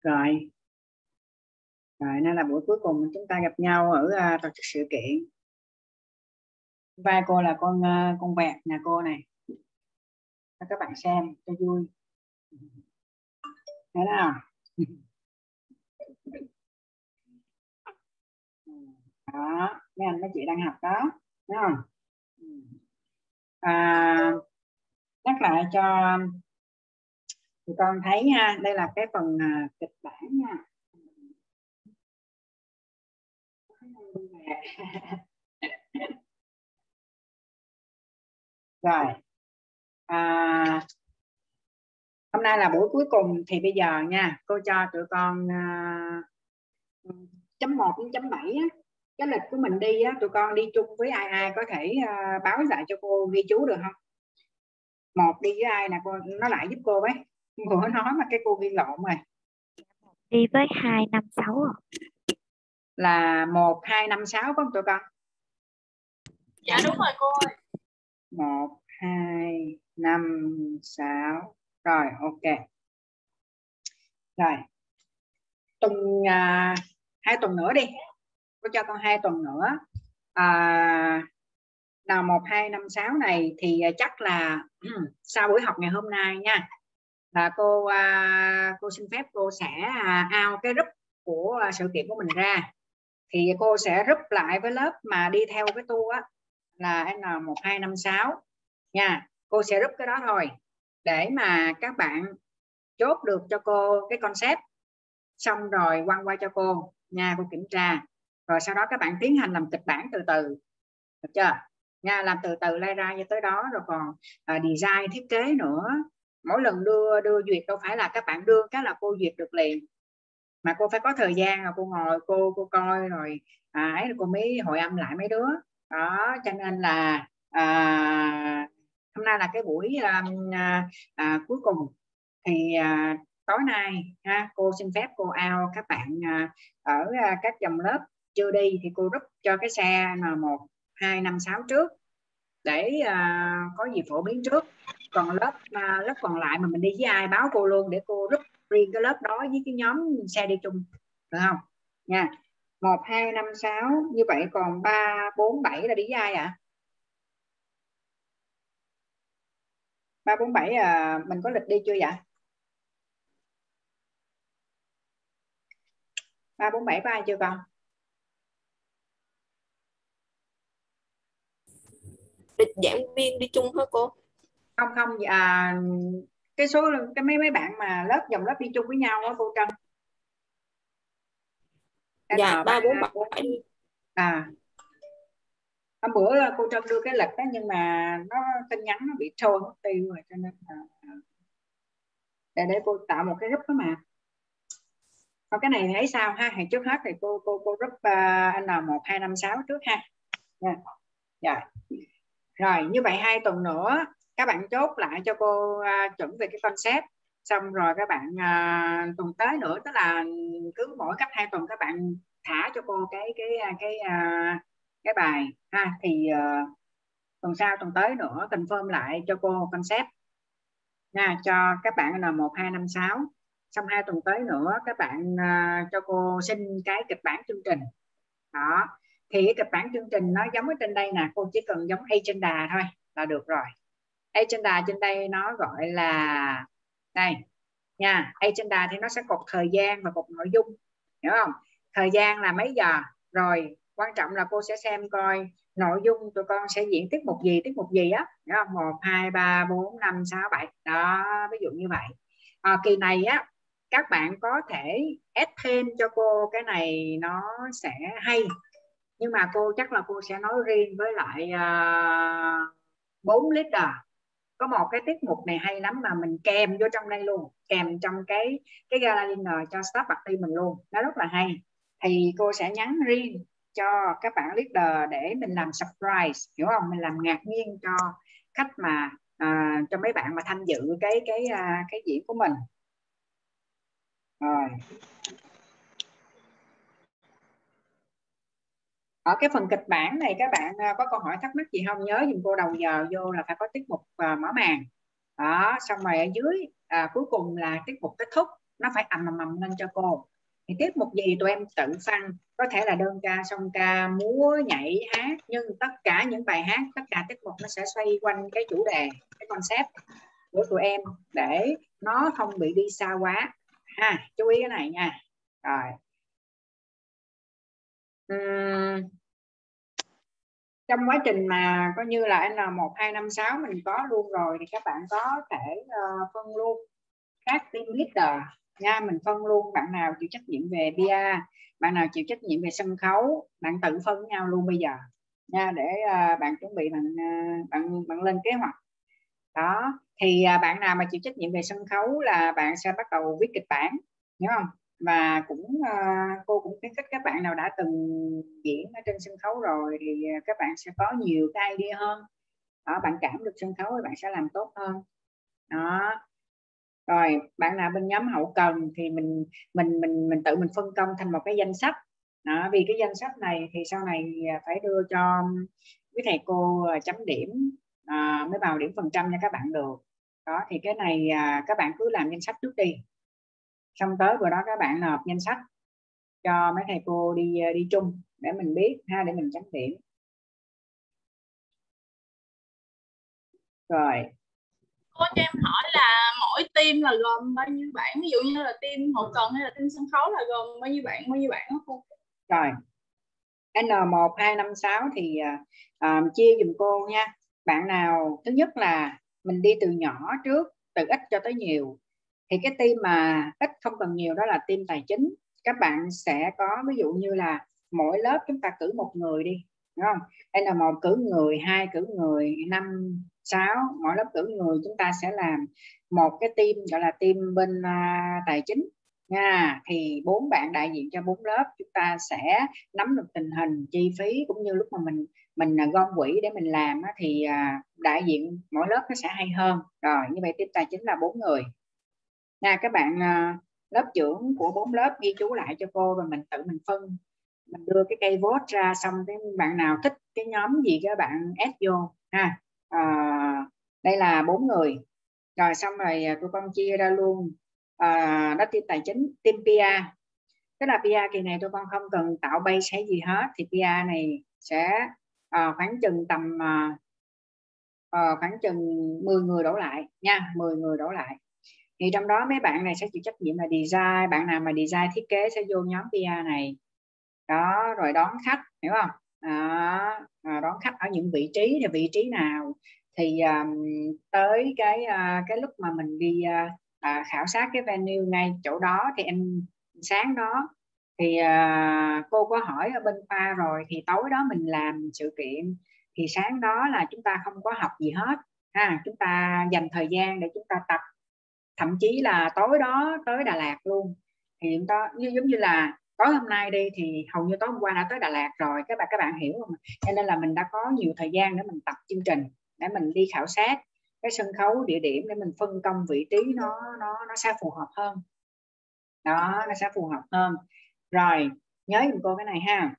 Rồi. Rồi, nên là buổi cuối cùng chúng ta gặp nhau ở tổ chức sự kiện. Vai cô là con vẹt nhà cô này. Cho các bạn xem cho vui. Thấy nào? Đó, mấy anh mấy chị đang học đó, đúng không? Nhắc lại cho tụi con thấy nha, đây là cái phần kịch bản nha. Rồi, hôm nay là buổi cuối cùng thì bây giờ nha, cô cho tụi con chấm 1 đến chấm 7 á. Cái lịch của mình đi á, tụi con đi chung với ai có thể báo lại cho cô ghi chú được không? Một đi với ai nè, cô nó lại giúp cô với. Cô nói mà cái cô ghi lộn rồi. Đi với 2, 5, 6 à? Là 1, 2, 5, 6 phải không tụi con? Dạ đúng rồi cô ơi. 1, 2, 5, 6. Rồi, ok. Rồi. Tuần 2 tuần nữa đi. Cô cho con 2 tuần nữa. Nào 1, 2, 5, 6 này thì chắc là sau buổi học ngày hôm nay nha, là cô xin phép cô sẽ out cái group của sự kiện của mình ra, thì cô sẽ group lại với lớp mà đi theo cái tour á, là N1256 nha. Cô sẽ group cái đó thôi để mà các bạn chốt được cho cô cái concept, xong rồi quăng qua cho cô nha, cô kiểm tra, rồi sau đó các bạn tiến hành làm kịch bản từ từ, được chưa nha, làm từ từ lai ra như tới đó, rồi còn design thiết kế nữa. Mỗi lần đưa duyệt đâu phải là các bạn đưa cái là cô duyệt được liền, mà cô phải có thời gian, rồi cô ngồi cô coi rồi ấy cô mới hội âm lại mấy đứa đó. Cho nên là hôm nay là cái buổi cuối cùng thì tối nay ha, cô xin phép cô out các bạn ở các dòng lớp chưa đi thì cô rút cho cái xe N1, 2, 5, 6 trước để có gì phổ biến trước. Còn lớp còn lại mà mình đi với ai báo cô luôn để cô rút riêng cái lớp đó với cái nhóm xe đi chung, được không nha? 1, 2, 5, 6 như vậy, còn 3, 4, 7 là đi với ai ạ? 3, 4, 7 mình có lịch đi chưa vậy? 3, 4, 7 có ai chưa con? Lịch giảng viên đi chung hả cô? Không cái số cái mấy bạn mà dòng lớp đi chung với nhau á cô Trân. Dạ 3, 4, 7. Hôm bữa cô Trân đưa cái lịch đó nhưng mà nó tin nhắn nó bị trôi mất tiêu rồi, cho nên để cô tạo một cái group đó mà. Còn cái này thấy sao ha? Thì trước hết thì cô group N1, 2, 5, 6 trước ha. Dạ. Rồi như vậy 2 tuần nữa các bạn chốt lại cho cô chuẩn về cái concept, xong rồi các bạn tuần tới nữa, tức là cứ mỗi cách 2 tuần các bạn thả cho cô cái bài ha, thì tuần sau tuần tới nữa confirm lại cho cô concept nha, cho các bạn N1, 2, 5, 6. Xong 2 tuần tới nữa các bạn cho cô xin cái kịch bản chương trình đó. Thì cái kịch bản chương trình nó giống ở trên đây nè, cô chỉ cần giống agenda thôi là được rồi. Agenda trên đây nó gọi là đây nha, agenda thì nó sẽ cột thời gian và cột nội dung, hiểu không? Thời gian là mấy giờ, rồi quan trọng là cô sẽ xem coi nội dung tụi con sẽ diễn tiết mục gì á, hiểu không? 1, 2, 3, 4, 5, 6, 7 đó, ví dụ như vậy. Kỳ này á các bạn có thể add thêm cho cô, cái này nó sẽ hay, nhưng mà cô chắc là cô sẽ nói riêng với lại 4 leader. Có một cái tiết mục này hay lắm mà mình kèm vô trong đây luôn, kèm trong cái gala dinner cho staff party mình luôn, nó rất là hay. Thì cô sẽ nhắn riêng cho các bạn leader để mình làm surprise, hiểu không? Mình làm ngạc nhiên cho khách mà cho mấy bạn mà tham dự cái diễn của mình. Rồi. Ở cái phần kịch bản này các bạn có câu hỏi thắc mắc gì không? Nhớ dùm cô đầu giờ vô là phải có tiết mục mở màn đó, xong rồi ở dưới cuối cùng là tiết mục kết thúc nó phải ầm lên cho cô. Thì tiết mục gì tụi em tự phân, có thể là đơn ca, song ca, múa, nhảy, hát, nhưng tất cả những bài hát, tất cả tiết mục nó sẽ xoay quanh cái chủ đề, cái concept của tụi em để nó không bị đi xa quá ha. Chú ý cái này nha. Rồi trong quá trình mà coi như là N1, 2, 5, 6 mình có luôn rồi thì các bạn có thể phân luôn các team leader nha. Mình phân luôn bạn nào chịu trách nhiệm về PR, bạn nào chịu trách nhiệm về sân khấu, bạn tự phân với nhau luôn bây giờ nha, để bạn chuẩn bị bạn lên kế hoạch đó. Thì bạn nào mà chịu trách nhiệm về sân khấu là bạn sẽ bắt đầu viết kịch bản, hiểu không? Và cũng cô cũng khuyến khích các bạn nào đã từng diễn ở trên sân khấu rồi thì các bạn sẽ có nhiều cái idea hơn đó, bạn cảm được sân khấu thì bạn sẽ làm tốt hơn đó. Rồi bạn nào bên nhóm hậu cần thì mình tự mình phân công thành một cái danh sách đó, vì cái danh sách này thì sau này phải đưa cho quý thầy cô chấm điểm mới vào điểm phần trăm cho các bạn được đó. Thì cái này các bạn cứ làm danh sách trước đi, xong tới bữa đó các bạn nộp danh sách cho mấy thầy cô đi chung để mình biết ha, để mình chấm điểm. Rồi Cô cho em hỏi là mỗi team là gồm bao nhiêu bạn, ví dụ như là team hậu cần hay là team sân khấu là gồm bao nhiêu bạn đó cô? Rồi N1, 2, 5, 6 thì chia dùm cô nha. Bạn nào thứ nhất là mình đi từ nhỏ trước, từ ít cho tới nhiều. Thì cái team mà ít không cần nhiều đó là team tài chính. Các bạn sẽ có ví dụ như là mỗi lớp chúng ta cử một người đi, đúng không? N1 cử người, 2 cử người, 5, 6 mỗi lớp cử người. Chúng ta sẽ làm một cái team gọi là team bên tài chính nha. Thì 4 bạn đại diện cho 4 lớp, chúng ta sẽ nắm được tình hình chi phí cũng như lúc mà mình gom quỹ để mình làm thì đại diện mỗi lớp nó sẽ hay hơn. Rồi như vậy team tài chính là 4 người nha. Các bạn lớp trưởng của 4 lớp ghi chú lại cho cô, và mình tự mình phân, mình đưa cái cây vote ra, xong cái bạn nào thích cái nhóm gì các bạn add vô ha. Đây là 4 người rồi, xong rồi tụi con chia ra luôn đó team tài chính, team PR. Tức là PR kỳ này tụi con không cần tạo base hay gì hết, thì PR này sẽ khoảng chừng tầm khoảng chừng 10 người đổ lại nha, 10 người đổ lại. Thì trong đó mấy bạn này sẽ chịu trách nhiệm là design, bạn nào mà design thiết kế sẽ vô nhóm PR này đó, rồi đón khách, hiểu không? Đón khách ở những vị trí, thì vị trí nào thì tới cái lúc mà mình đi khảo sát cái venue ngay chỗ đó thì em sáng đó thì cô có hỏi ở bên khoa rồi, thì tối đó mình làm sự kiện, thì sáng đó là chúng ta không có học gì hết ha, chúng ta dành thời gian để chúng ta tập, thậm chí là tối đó tới Đà Lạt luôn. Thì chúng ta giống như là tối hôm nay đi thì hầu như tối hôm qua đã tới Đà Lạt rồi, các bạn hiểu không? Cho nên là mình đã có nhiều thời gian để mình tập chương trình, để mình đi khảo sát cái sân khấu, địa điểm, để mình phân công vị trí nó sẽ phù hợp hơn đó, nó sẽ phù hợp hơn. Rồi nhớ giùm cô cái này ha.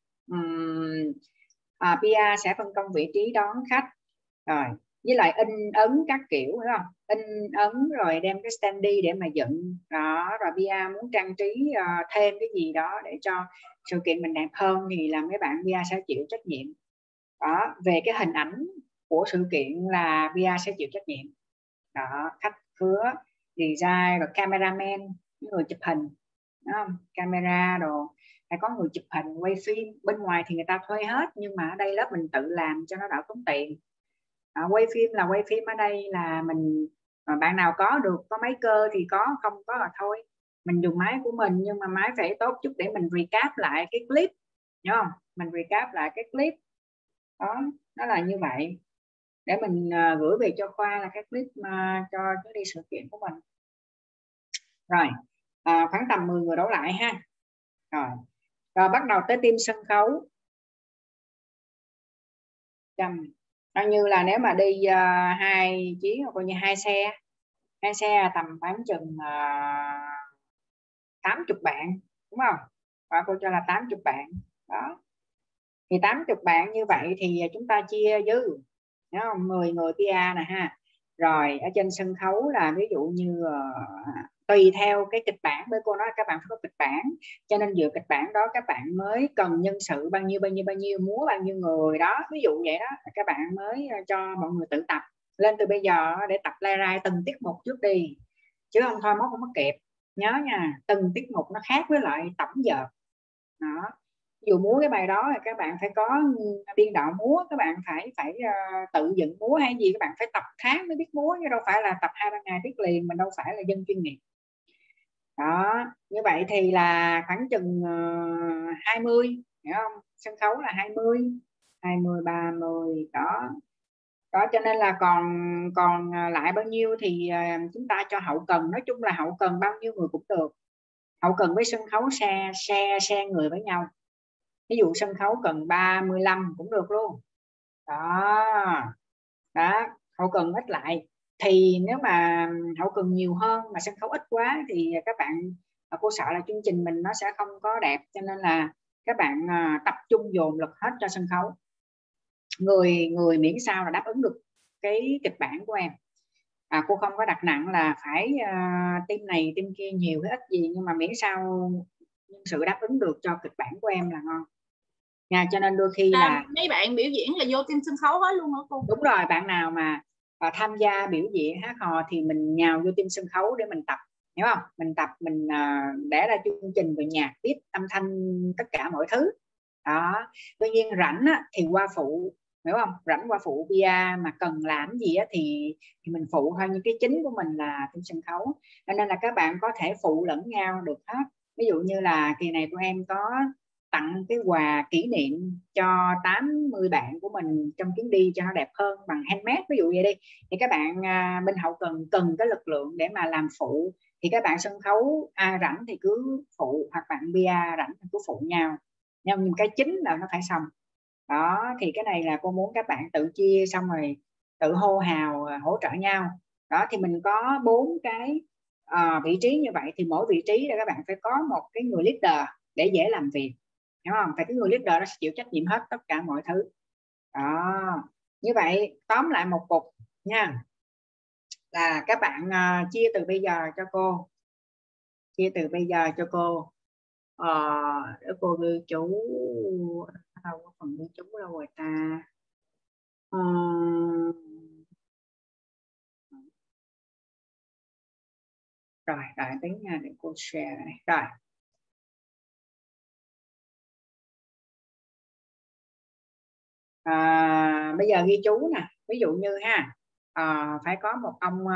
PR sẽ phân công vị trí đón khách, rồi với lại in ấn các kiểu, phải không? In ấn rồi đem cái standee để mà dựng đó. Rồi PR muốn trang trí thêm cái gì đó để cho sự kiện mình đẹp hơn thì là mấy bạn PR sẽ chịu trách nhiệm đó. Về cái hình ảnh của sự kiện là PR sẽ chịu trách nhiệm đó, khách khứa, design, rồi cameraman, người chụp hình đó không? Camera đồ, phải có người chụp hình, quay phim. Bên ngoài thì người ta thuê hết, nhưng mà ở đây lớp mình tự làm cho nó đỡ tốn tiền. Quay phim là quay phim ở đây là mình bạn nào có được, có máy cơ thì có, không có là thôi. Mình dùng máy của mình, nhưng mà máy phải tốt chút để mình recap lại cái clip, hiểu không? Mình recap lại cái clip đó, nó là như vậy, để mình gửi về cho khoa là cái clip cho chuyến đi sự kiện của mình. Rồi khoảng tầm 10 người đổ lại ha. Rồi bắt đầu tới team sân khấu. Coi như là nếu mà đi 2 chuyến, coi như 2 xe tầm khoảng chừng 80 bạn, đúng không? Và cô cho là 80 bạn đó. Thì 80 bạn như vậy thì chúng ta chia dư, đúng không? 10 người PR nè ha. Rồi ở trên sân khấu là ví dụ như tùy theo cái kịch bản, với cô nói các bạn phải có kịch bản, cho nên dựa kịch bản đó các bạn mới cần nhân sự bao nhiêu, múa bao nhiêu người đó, ví dụ vậy đó, các bạn mới cho mọi người tự tập lên từ bây giờ để tập lai rai từng tiết mục trước đi, chứ không thôi mốt không có kịp. Nhớ nha, từng tiết mục nó khác với lại tổng giờ đó. Ví dụ múa cái bài đó thì các bạn phải có biên đạo múa, các bạn phải tự dựng múa hay gì, các bạn phải tập tháng mới biết múa, chứ đâu phải là tập 2-3 ngày biết liền, mình đâu phải là dân chuyên nghiệp đó. Như vậy thì là khoảng chừng 20, hiểu không, sân khấu là 20, 30 đó. Đó cho nên là còn lại bao nhiêu thì chúng ta cho hậu cần, nói chung là hậu cần bao nhiêu người cũng được, hậu cần với sân khấu xe người với nhau, ví dụ sân khấu cần 35 cũng được luôn đó. Đó, hậu cần ít lại, thì nếu mà hậu cần nhiều hơn mà sân khấu ít quá thì các bạn, cô sợ là chương trình mình nó sẽ không có đẹp, cho nên là các bạn tập trung dồn lực hết cho sân khấu, người miễn sao là đáp ứng được cái kịch bản của em. Cô không có đặt nặng là phải team này team kia nhiều hay ít gì, nhưng mà miễn sao nhân sự đáp ứng được cho kịch bản của em là ngon nha. Cho nên đôi khi là mấy bạn biểu diễn là vô team sân khấu hết luôn hả cô? đúng rồi, bạn nào mà tham gia biểu diễn hát hò thì mình nhào vô team sân khấu để mình tập, hiểu không, mình tập, mình để ra chương trình về nhạc tiết âm thanh tất cả mọi thứ đó. Tuy nhiên rảnh á, thì qua phụ, hiểu không, rảnh qua phụ bia, mà cần làm gì á, thì mình phụ thôi, nhưng cái chính của mình là team sân khấu, cho nên là các bạn có thể phụ lẫn nhau được hết. Ví dụ như là kỳ này tụi em có tặng cái quà kỷ niệm cho 80 bạn của mình trong chuyến đi cho nó đẹp hơn bằng handmade, ví dụ vậy đi, thì các bạn bên hậu cần cái lực lượng để mà làm phụ, thì các bạn sân khấu rảnh thì cứ phụ, hoặc bạn bia rảnh thì cứ phụ nhau, nhưng cái chính là nó phải xong đó. Thì cái này là cô muốn các bạn tự chia xong rồi tự hô hào hỗ trợ nhau đó. Thì mình có 4 cái vị trí như vậy, thì mỗi vị trí là các bạn phải có một cái người leader để dễ làm việc, hiểu không, phải cái người leader nó sẽ chịu trách nhiệm hết tất cả mọi thứ đó. Như vậy tóm lại một cục nha, là các bạn chia từ bây giờ cho cô, chia từ bây giờ cho cô để cô ghi chú đâu có phần ghi chú đâu rồi ta. Rồi đợi tí nha để cô share này. Rồi bây giờ ghi chú nè, ví dụ như ha, phải có một ông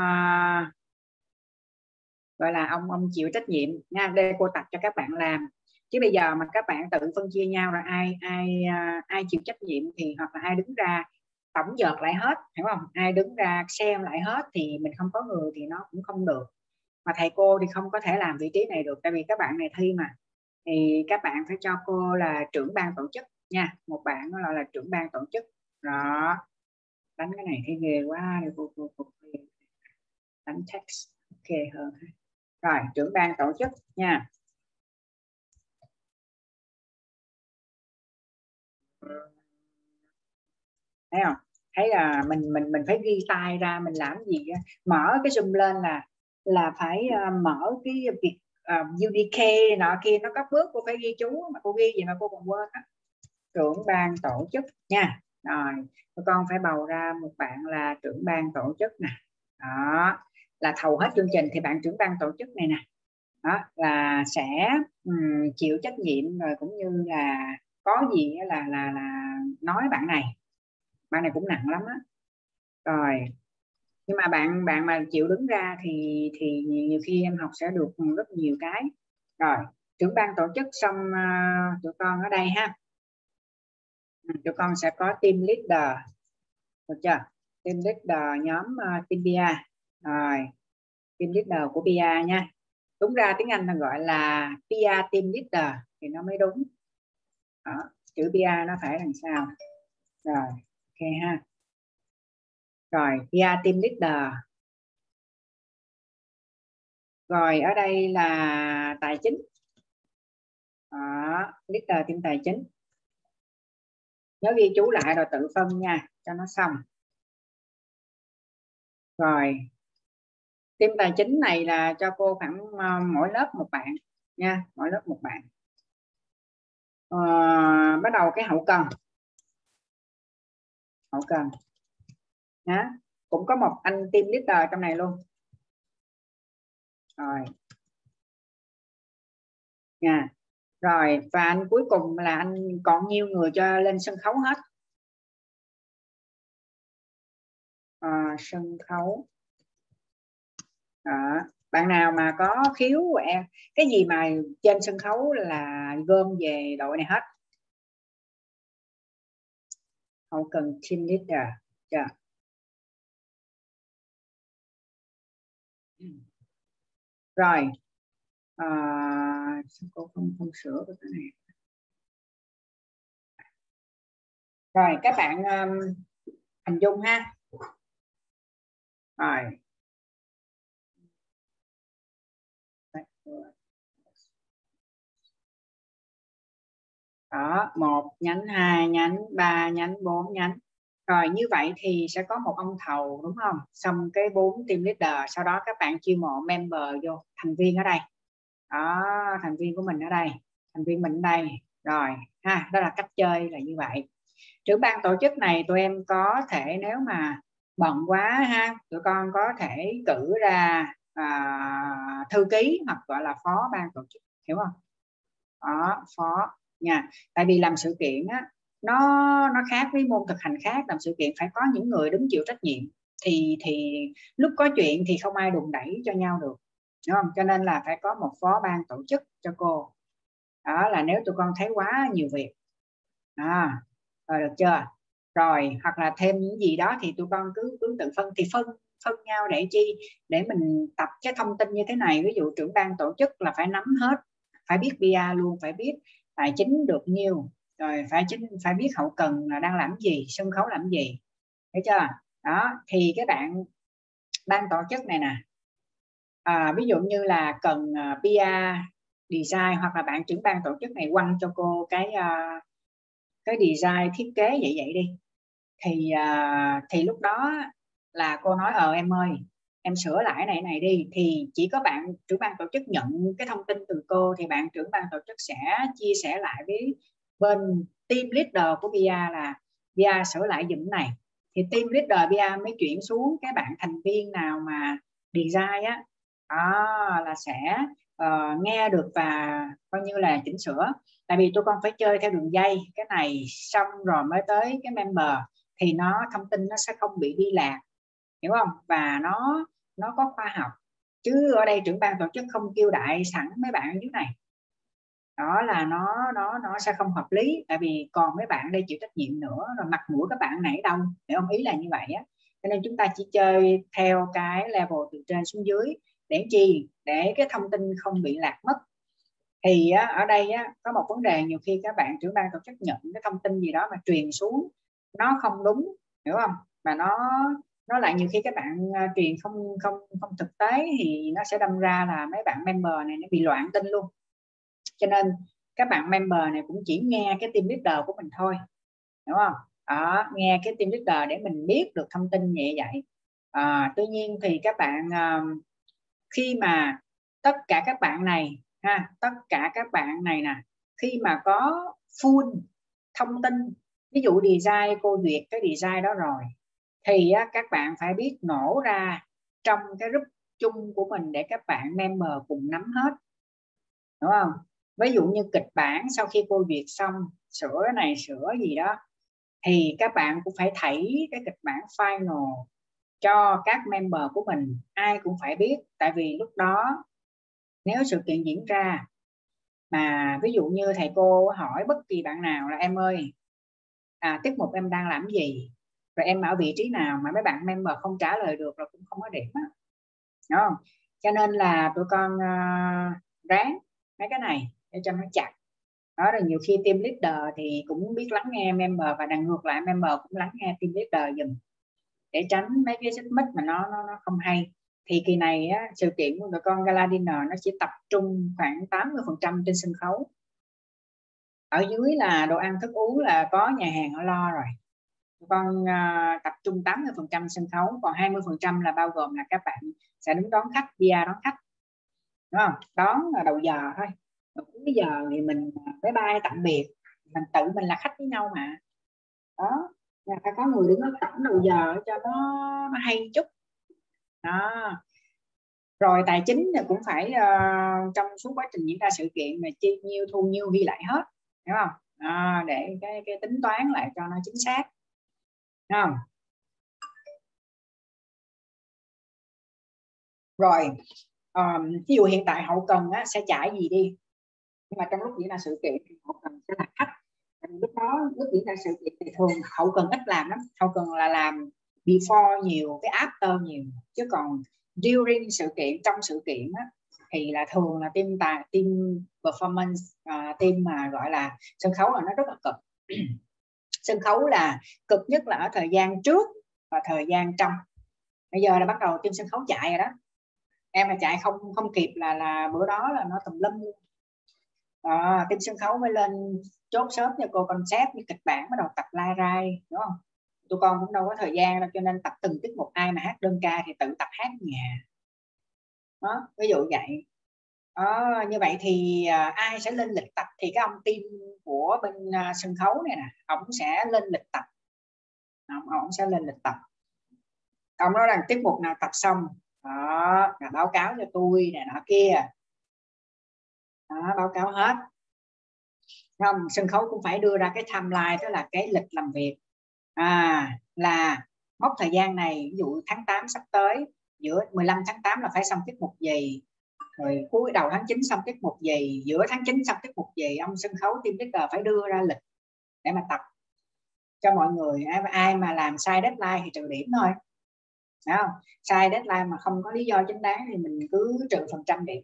gọi là ông chịu trách nhiệm nha, đây cô tập cho các bạn làm, chứ bây giờ mà các bạn tự phân chia nhau rồi ai chịu trách nhiệm thì, hoặc là ai đứng ra tổng dợt lại hết, hiểu không, ai đứng ra xem lại hết thì mình không có người thì nó cũng không được. Mà thầy cô thì không có thể làm vị trí này được, tại vì các bạn này thi mà, thì các bạn phải cho cô là trưởng ban tổ chức nha, một bạn nó là trưởng ban tổ chức đó. Đánh cái này thấy ghê quá, để cô đánh text ok hơn. Rồi trưởng ban tổ chức nha. Thấy không, thấy là mình phải ghi tay ra, mình làm gì đó. Mở cái Zoom lên là phải mở cái việc UDK nọ kia, nó có bước cô phải ghi chú, mà cô ghi gì mà cô còn quên đó. Trưởng ban tổ chức nha. Rồi con phải bầu ra một bạn là trưởng ban tổ chức nè, đó là thầu hết chương trình, thì bạn trưởng ban tổ chức này nè đó là sẽ chịu trách nhiệm, rồi cũng như là có gì là nói bạn này cũng nặng lắm á. Rồi nhưng mà bạn mà chịu đứng ra thì nhiều khi em học sẽ được rất nhiều cái. Rồi trưởng ban tổ chức xong, tụi con ở đây ha, tụi con sẽ có team leader, được chưa, team leader nhóm team PIA. Rồi team leader của PIA nha, đúng ra tiếng Anh là gọi là PIA team leader thì nó mới đúng đó, chữ PIA nó phải làm sao. Rồi ok ha. Rồi PIA team leader. Rồi ở đây là tài chính đó, leader team tài chính, nhớ ghi chú lại rồi tự phân nha cho nó xong. Rồi Team tài chính này là cho cô khoảng mỗi lớp một bạn nha, mỗi lớp một bạn. Bắt đầu cái hậu cần. Hậu cần nhá, cũng có một anh team leader trong này luôn rồi nha. Rồi và anh cuối cùng là anh còn nhiêu người cho lên sân khấu hết. Sân khấu đó. Bạn nào mà có khiếu cái gì mà trên sân khấu là gom về đội này hết. Hậu cần team leader. Rồi cô không sửa cái này. Rồi các bạn hình dung ha. Rồi đó, 1 nhánh, 2 nhánh, 3 nhánh, 4 nhánh. Rồi như vậy thì sẽ có một ông thầu đúng không? Xong cái 4 team leader, sau đó các bạn chiêu mộ member vô, thành viên ở đây. Đó, thành viên của mình ở đây, thành viên mình ở đây. Rồi ha, đó là cách chơi là như vậy. Trưởng ban tổ chức này tụi em có thể nếu mà bận quá ha, tụi con có thể cử ra thư ký hoặc gọi là phó ban tổ chức, hiểu không? Đó, phó nha. Tại vì làm sự kiện á, nó khác với môn thực hành khác. Làm sự kiện phải có những người đứng chịu trách nhiệm, thì lúc có chuyện thì không ai đùn đẩy cho nhau được, đúng không? Cho nên là phải có một phó ban tổ chức cho cô. Đó là nếu tụi con thấy quá nhiều việc rồi, được chưa? Rồi hoặc là thêm những gì đó thì tụi con cứ tự phân nhau để chi, để mình tập cái thông tin như thế này. Ví dụ trưởng ban tổ chức là phải nắm hết, phải biết PR luôn, phải biết tài chính được nhiêu, rồi phải biết hậu cần là đang làm gì, sân khấu làm gì, thấy chưa? Đó thì cái bạn ban tổ chức này nè, ví dụ như là cần PR design, hoặc là bạn trưởng ban tổ chức này quăng cho cô cái design thiết kế vậy đi, thì lúc đó là cô nói em ơi em sửa lại này đi, thì chỉ có bạn trưởng ban tổ chức nhận cái thông tin từ cô, thì bạn trưởng ban tổ chức sẽ chia sẻ lại với bên team leader của Bia là Bia sửa lại dùm này, thì team leader Bia mới chuyển xuống cái bạn thành viên nào mà design á, đó là sẽ nghe được và coi như là chỉnh sửa. Tại vì tụi con phải chơi theo đường dây, cái này xong rồi mới tới cái member, thì thông tin nó sẽ không bị đi lạc, hiểu không? Và nó có khoa học, chứ ở đây trưởng ban tổ chức không kêu đại sẵn mấy bạn ở dưới này, đó là nó sẽ không hợp lý. Tại vì còn mấy bạn đây chịu trách nhiệm nữa, rồi mặt mũi các bạn này đâu, hiểu không? Ý là như vậy á. Cho nên chúng ta chỉ chơi theo cái level từ trên xuống dưới, để chi, để cái thông tin không bị lạc mất. Thì ở đây có một vấn đề, nhiều khi các bạn trưởng ban tổ chức nhận cái thông tin gì đó mà truyền xuống nó không đúng, hiểu không? Và nó lại nhiều khi các bạn truyền không thực tế, thì nó sẽ đâm ra là mấy bạn member này nó bị loạn tin luôn. Cho nên các bạn member này cũng chỉ nghe cái team leader của mình thôi, đúng không? Nghe cái team leader để mình biết được thông tin nhẹ vậy. Tuy nhiên thì các bạn khi mà tất cả các bạn này tất cả các bạn này nè, khi mà có full thông tin, ví dụ design cô duyệt cái design đó rồi, thì các bạn phải biết nổ ra trong cái group chung của mình để các bạn member cùng nắm hết, đúng không? Ví dụ như kịch bản sau khi cô duyệt xong, sửa cái này sửa gì đó, thì các bạn cũng phải thảy cái kịch bản final cho các member của mình, ai cũng phải biết. Tại vì lúc đó nếu sự kiện diễn ra mà ví dụ như thầy cô hỏi bất kỳ bạn nào là em ơi tiết mục em đang làm gì, rồi em ở vị trí nào, mà mấy bạn member không trả lời được là cũng không có điểm đó, đúng không? Cho nên là tụi con ráng mấy cái này để cho nó chặt. Đó, rồi nhiều khi team leader thì cũng biết lắng nghe member, và đằng ngược lại member cũng lắng nghe team leader dùm, để tránh mấy cái xích mích mà nó không hay. Thì kỳ này sự kiện của tụi con Gala Dinner nó chỉ tập trung khoảng 80% trên sân khấu, ở dưới là đồ ăn thức uống là có nhà hàng họ lo rồi. con tập trung 80% sân khấu, còn 20% là bao gồm là các bạn sẽ đứng đón khách, PR đón khách, đúng không? Đón là đầu giờ thôi, cuối giờ thì mình bye bye tạm biệt, mình tự mình là khách với nhau mà. Đó, phải có người đứng ở cổng đầu giờ cho nó hay chút. Đó. Rồi tài chính thì cũng phải trong suốt quá trình diễn ra sự kiện mà chi nhiêu thu nhiêu ghi lại hết, hiểu không? Để cái tính toán lại cho nó chính xác, đúng không? Rồi ví dụ hiện tại hậu cần sẽ chạy gì đi, nhưng mà trong lúc diễn ra sự kiện hậu cần sẽ là khách. Lúc đó lúc diễn ra sự kiện thì thường hậu cần ít làm lắm, hậu cần là làm before nhiều, cái after nhiều, chứ còn during sự kiện, trong sự kiện thì là thường là team performance, team mà gọi là sân khấu là nó rất là cực. Sân khấu là cực nhất là ở thời gian trước và thời gian trong. Bây giờ là bắt đầu team sân khấu chạy rồi đó, em mà chạy không kịp là bữa đó là nó tùm lum luôn. Team sân khấu mới lên chốt sớm cho cô concept với kịch bản, bắt đầu tập live rai, đúng không? Tụi con cũng đâu có thời gian đâu, cho nên tập từng tiết mục. Ai mà hát đơn ca thì tự tập hát nhà đó, ví dụ vậy. Như vậy thì ai sẽ lên lịch tập thì cái ông team của bên sân khấu này nè, ông sẽ lên lịch tập, ông sẽ lên lịch tập. Ông nói rằng tiết mục nào tập xong đó là báo cáo cho tôi này nọ kia đó, báo cáo hết. Không, sân khấu cũng phải đưa ra cái timeline, tức là cái lịch làm việc, là mốc thời gian này, ví dụ tháng 8 sắp tới, giữa 15 tháng 8 là phải xong tiết mục gì, rồi cuối đầu tháng 9 xong tiết mục gì, giữa tháng 9 xong tiết mục gì. Ông sân khấu team leader phải đưa ra lịch để mà tập cho mọi người. Ai mà làm sai deadline thì trừ điểm thôi, đúng không? Sai deadline mà không có lý do chính đáng thì mình cứ trừ % điểm.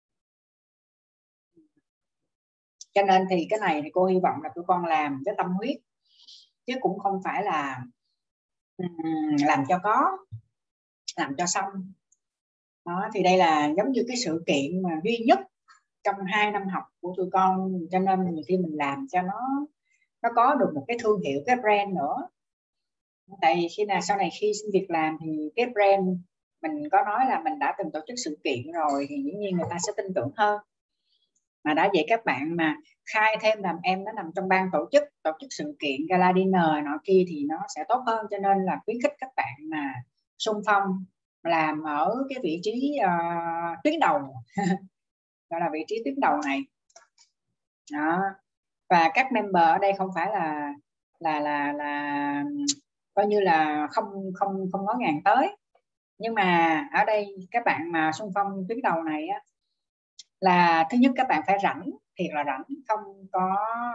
Cho nên thì cái này thì cô hy vọng là tụi con làm với tâm huyết, chứ cũng không phải là làm cho có, làm cho xong. Đó, thì đây là giống như cái sự kiện mà duy nhất trong 2 năm học của tụi con, cho nên nhiều khi mình làm cho nó có được một cái thương hiệu, cái brand nữa. Tại vì khi nào sau này khi xin việc làm thì cái brand mình có nói là mình đã từng tổ chức sự kiện rồi thì dĩ nhiên người ta sẽ tin tưởng hơn. Mà đã vậy các bạn mà khai thêm làm em nó nằm trong ban tổ chức sự kiện gala dinner nọ kia thì nó sẽ tốt hơn. Cho nên là khuyến khích các bạn mà xung phong làm ở cái vị trí tuyến đầu gọi là vị trí tuyến đầu này đó. Và các member ở đây không phải là coi như là không có ngàn tới, nhưng mà ở đây các bạn mà xung phong tuyến đầu này á, là thứ nhất các bạn phải rảnh, thiệt là rảnh, không có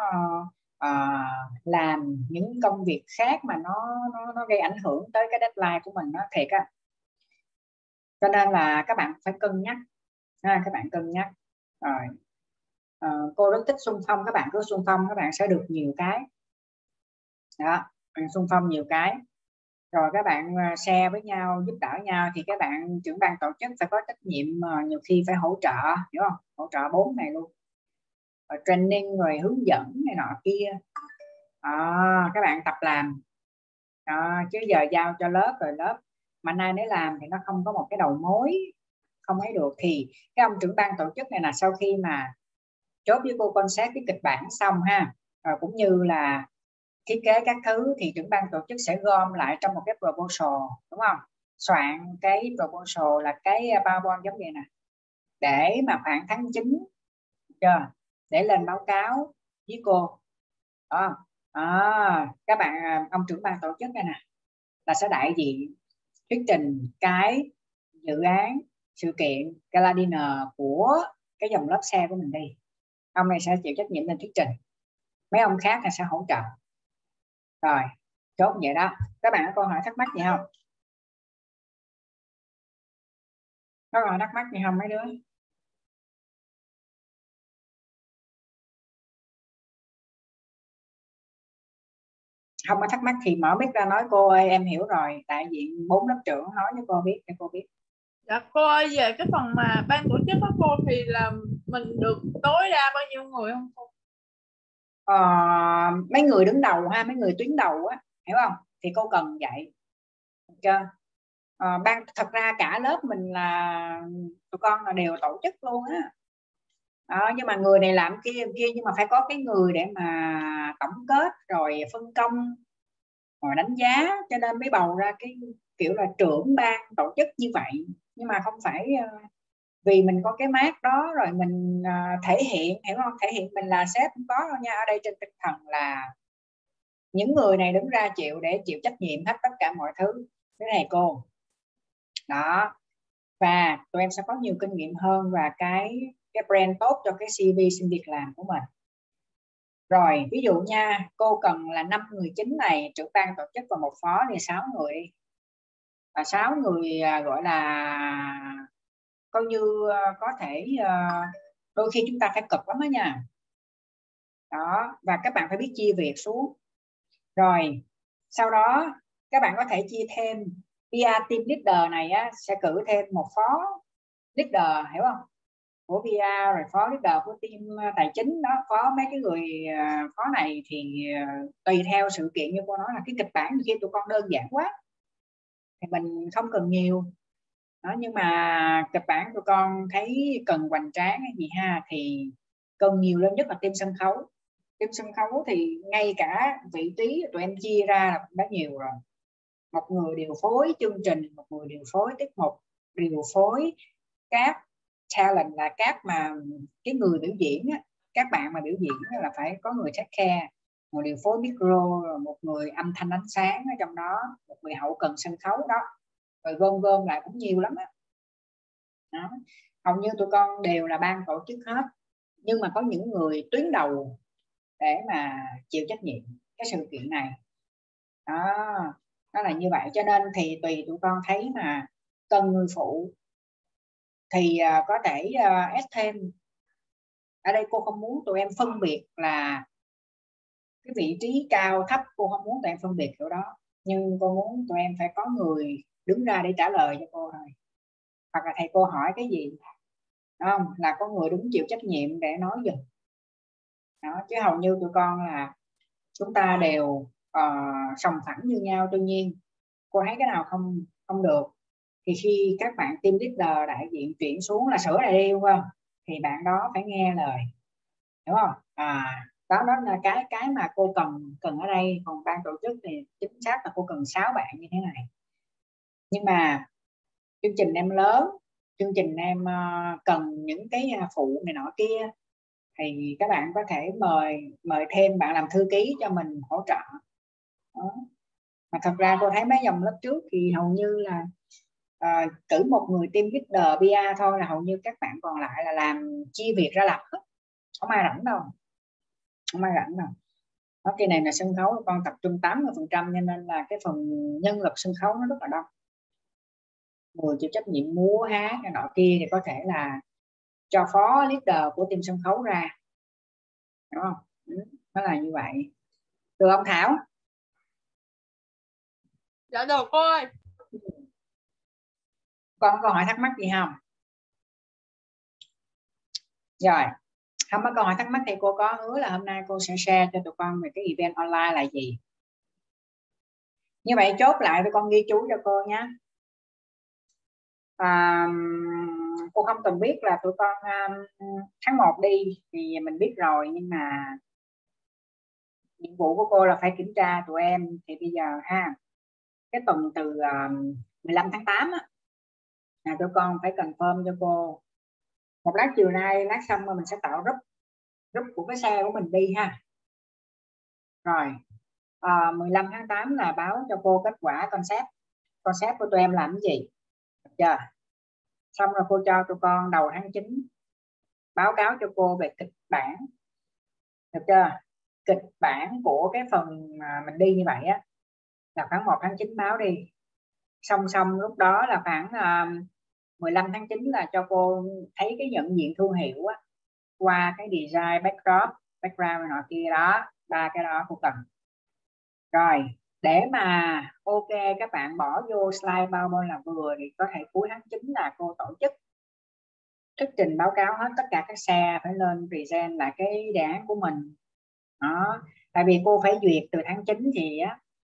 làm những công việc khác mà nó gây ảnh hưởng tới cái deadline của mình, nó thiệt á. Cho nên là các bạn phải cân nhắc các bạn cân nhắc rồi. Cô rất thích xung phong, các bạn cứ xung phong các bạn sẽ được nhiều cái đó, xung phong nhiều cái. Rồi các bạn share với nhau, giúp đỡ nhau thì các bạn trưởng ban tổ chức phải có trách nhiệm, nhiều khi phải hỗ trợ, hiểu không? Hỗ trợ 4 này luôn, rồi training rồi hướng dẫn này nọ kia. Các bạn tập làm chứ giờ giao cho lớp rồi lớp mà nay nấy làm thì nó không có một cái đầu mối, không ấy được. Thì cái ông trưởng ban tổ chức này là sau khi mà chốt với cô concept cái kịch bản xong ha, rồi cũng như là thiết kế các thứ, thì trưởng ban tổ chức sẽ gom lại trong một cái proposal, đúng không? Soạn cái proposal là cái PowerPoint giống vậy nè, để mà khoảng tháng 9 chưa, để lên báo cáo với cô đó. Các bạn, ông trưởng ban tổ chức này nè là sẽ đại diện thuyết trình cái dự án sự kiện gala dinner của cái dòng lớp xe của mình đi. Ông này sẽ chịu trách nhiệm lên thuyết trình, mấy ông khác là sẽ hỗ trợ. Rồi chốt vậy đó. Các bạn có câu hỏi thắc mắc gì không? Có câu hỏi thắc mắc gì không mấy đứa? Không có thắc mắc thì mở mic ra nói cô ơi em hiểu rồi, đại diện 4 lớp trưởng nói cho cô biết để cô biết. Dạ cô ơi, về cái phần mà ban tổ chức đó cô thì là mình được tối đa bao nhiêu người không cô? Mấy người đứng đầu ha, mấy người tuyến đầu á, hiểu không? Thì cô cần vậy, được chưa? Thật ra cả lớp mình là tụi con là đều tổ chức luôn á. Đó, nhưng mà người này làm kia nhưng mà phải có cái người để mà tổng kết rồi phân công rồi đánh giá, cho nên mới bầu ra cái kiểu là trưởng ban tổ chức như vậy. Nhưng mà không phải vì mình có cái mác đó rồi mình thể hiện, hiểu không? Thể hiện mình là sếp không có đâu nha. Ở đây trên tinh thần là những người này đứng ra để chịu trách nhiệm hết tất cả mọi thứ. Cái này cô đó, và tụi em sẽ có nhiều kinh nghiệm hơn và cái brand tốt cho cái CV xin việc làm của mình. Rồi ví dụ nha, cô cần là 5 người chính này, trưởng ban tổ chức và một phó thì 6 người đi. Và 6 người gọi là coi như có thể đôi khi chúng ta phải cực lắm đó nha. Đó, và các bạn phải biết chia việc xuống. Rồi sau đó các bạn có thể chia thêm PR team leader này á, sẽ cử thêm một phó leader, hiểu không? Của PR rồi phó leader của team tài chính đó, phó mấy cái người phó này thì tùy theo sự kiện. Như cô nói là cái kịch bản khi tụi con đơn giản quá thì mình không cần nhiều đó, nhưng mà kịch bản tụi con thấy cần hoành tráng hay gì ha thì cần nhiều lên, nhất là team sân khấu. Team sân khấu thì ngay cả vị trí tụi em chia ra là đã nhiều rồi. Một người điều phối chương trình, một người điều phối tiết mục, điều phối các talent là các mà cái người biểu diễn á, các bạn mà biểu diễn là phải có người take care, một điều phối micro, một người âm thanh ánh sáng ở trong đó, một người hậu cần sân khấu đó, rồi gom lại cũng nhiều lắm đó. Hầu như tụi con đều là ban tổ chức hết, nhưng mà có những người tuyến đầu để mà chịu trách nhiệm cái sự kiện này đó. Nó là như vậy, cho nên thì tùy tụi con thấy mà cần người phụ thì có thể add thêm. Ở đây cô không muốn tụi em phân biệt là cái vị trí cao thấp, cô không muốn tụi em phân biệt kiểu đó, nhưng cô muốn tụi em phải có người đứng ra để trả lời cho cô thôi. Hoặc là thầy cô hỏi cái gì không là có người đứng chịu trách nhiệm để nói giùm đó. Chứ hầu như tụi con là chúng ta đều sòng phẳng như nhau. Tuy nhiên cô thấy cái nào không được thì khi các bạn team leader đại diện chuyển xuống là sửa lại đi, đúng không? Thì bạn đó phải nghe lời, hiểu không? Đó là cái mà cô cần ở đây. Còn ban tổ chức thì chính xác là cô cần 6 bạn như thế này. Nhưng mà chương trình em lớn, chương trình em cần những cái phụ này nọ kia thì các bạn có thể mời thêm bạn làm thư ký cho mình hỗ trợ đó. Mà thật ra cô thấy mấy dòng lớp trước thì hầu như là cử một người team leader PR thôi là hầu như các bạn còn lại là làm chia việc ra làm hết, không ai rảnh đâu, không ai rảnh đâu. Đó, cái này là sân khấu con tập trung 80%, cho nên là cái phần nhân lực sân khấu nó rất là đông. Người chịu trách nhiệm múa hát cái nọ kia thì có thể là cho phó leader của team sân khấu ra, đúng không? Nó là như vậy. Được không Thảo? Dạ được cô ơi. Con có câu hỏi thắc mắc gì không? Rồi, không có câu hỏi thắc mắc thì cô có hứa là hôm nay cô sẽ share cho tụi con về cái event online là gì. Như vậy chốt lại tụi con ghi chú cho cô nhé. Cô không cần biết là tụi con tháng 1 đi thì mình biết rồi, nhưng mà nhiệm vụ của cô là phải kiểm tra tụi em. Thì bây giờ ha, cái tuần từ 15 tháng 8 á, là tụi con phải confirm cho cô. Một lát chiều nay, lát xong rồi mình sẽ tạo group của cái xe của mình đi ha. Rồi 15 tháng 8 là báo cho cô kết quả concept của tụi em làm cái gì, được chưa? Xong rồi cô cho tụi con đầu tháng 9 báo cáo cho cô về kịch bản, được chưa? Kịch bản của cái phần mà mình đi như vậy á là khoảng 1 tháng 9 báo đi. Xong lúc đó là khoảng 15 tháng 9 là cho cô thấy cái nhận diện thương hiệu á, qua cái design background nọ kia đó, 3 cái đó cô cần. Rồi để mà ok các bạn bỏ vô slide PowerPoint là vừa, thì có thể cuối tháng 9 là cô tổ chức thuyết trình báo cáo hết tất cả các xe phải lên present lại cái đề án của mình đó. Tại vì cô phải duyệt từ tháng 9 thì á,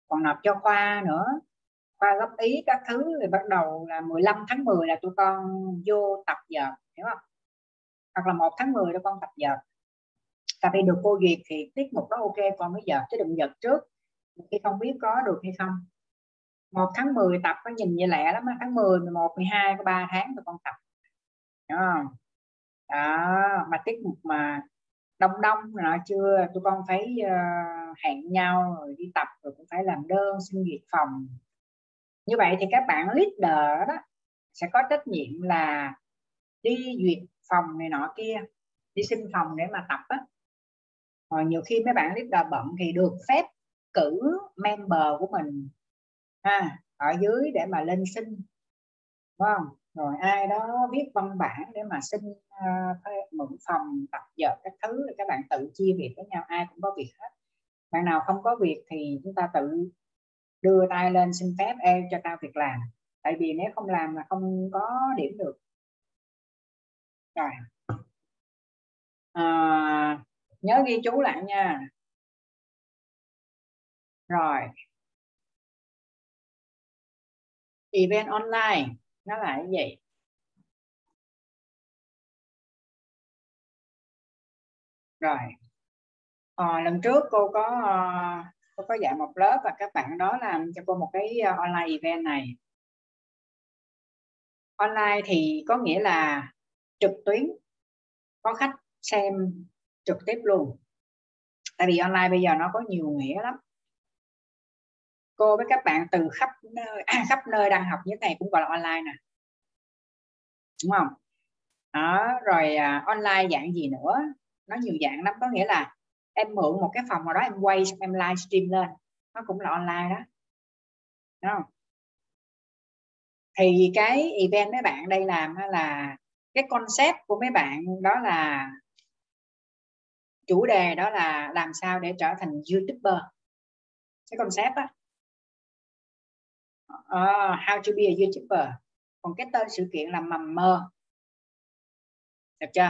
còn nộp cho khoa nữa, khoa góp ý các thứ, thì bắt đầu là 15 tháng 10 là tụi con vô tập dượt, hiểu không? Hoặc là 1 tháng 10 tụi con tập dượt. Tại vì được cô duyệt thì tiết mục đó ok con mới dượt, chứ đừng dượt trước khi không biết có được hay không. 1 tháng 10 tập có nhìn như lẹ lắm, tháng 10, 11, 12 có 3 tháng tụi con tập, hiểu không? Đó, mà tiết mục mà đông nọ chưa, tụi con phải hẹn nhau rồi đi tập, rồi cũng phải làm đơn xin duyệt phòng. Như vậy thì các bạn leader đó sẽ có trách nhiệm là đi duyệt phòng này nọ kia, đi xin phòng để mà tập á. Rồi nhiều khi mấy bạn leader bận thì được phép cử member của mình ở dưới để mà lên xin, đúng không? Rồi ai đó viết văn bản để mà xin mượn phòng tập dượt các thứ, thì các bạn tự chia việc với nhau, ai cũng có việc hết. Bạn nào không có việc thì chúng ta tự đưa tay lên xin phép cho tao việc làm, tại vì nếu không làm là không có điểm được. Rồi nhớ ghi chú lại nha. Rồi event online nó là cái gì? Rồi lần trước cô có dạy một lớp và các bạn đó làm cho cô một cái online event này. Online thì có nghĩa là trực tuyến, có khách xem trực tiếp luôn. Tại vì online bây giờ nó có nhiều nghĩa lắm. Cô với các bạn từ khắp nơi đang học như thế này cũng gọi là online nè, đúng không? Đó, rồi online dạng gì nữa, nó nhiều dạng lắm. Có nghĩa là em mượn một cái phòng nào đó em quay xong em livestream lên, nó cũng là online đó, đúng không? Thì cái event mấy bạn đây làm là cái concept của mấy bạn đó là chủ đề đó là làm sao để trở thành YouTuber, cái concept á. How to be a YouTuber. Còn cái tên sự kiện là mầm mơ, được chưa?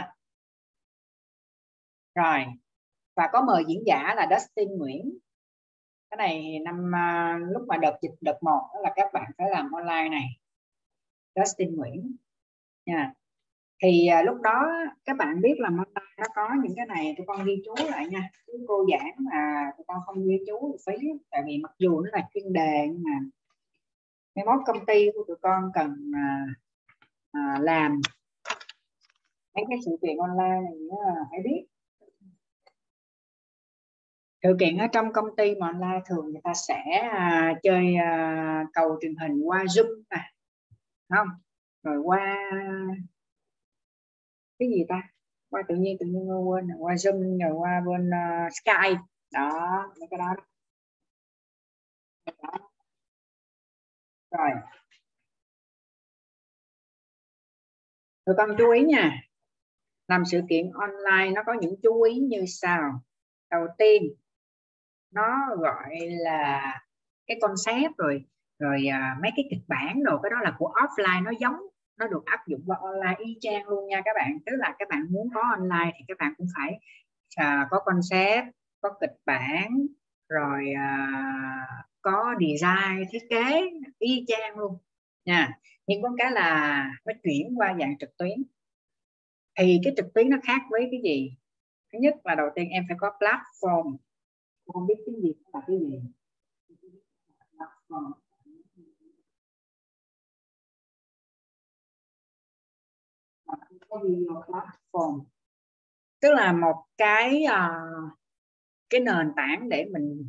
Rồi, và có mời diễn giả là Dustin Nguyễn. Cái này lúc mà đợt dịch đợt 1 đó là các bạn phải làm online này, Dustin Nguyễn nha. Thì lúc đó các bạn biết là online nó có những cái này, tụi con ghi chú lại nha. Cô giảng mà tụi con không ghi chú phí, tại vì mặc dù nó là chuyên đề nhưng mà mấy mốt công ty của tụi con cần làm mấy cái sự kiện online này phải biết. Sự kiện ở trong công ty mà online thường người ta sẽ chơi cầu truyền hình qua Zoom nè, không? Rồi qua cái gì ta, qua tự nhiên quên, qua Zoom rồi qua bên Skype đó, mấy cái đó. Rồi tụi con chú ý nha, làm sự kiện online nó có những chú ý như sau. Đầu tiên nó gọi là cái concept, rồi mấy cái kịch bản rồi cái đó là của offline, nó giống, nó được áp dụng vào online y chang luôn nha các bạn. Tức là các bạn muốn có online thì các bạn cũng phải có concept, có kịch bản, rồi có design thiết kế y chang luôn nha. Nhưng có cái là nó chuyển qua dạng trực tuyến. Thì cái trực tuyến nó khác với cái gì? Thứ nhất là đầu tiên em phải có platform. Không biết tiếng Việt là cái gì? Platform. Có video platform, tức là một cái nền tảng để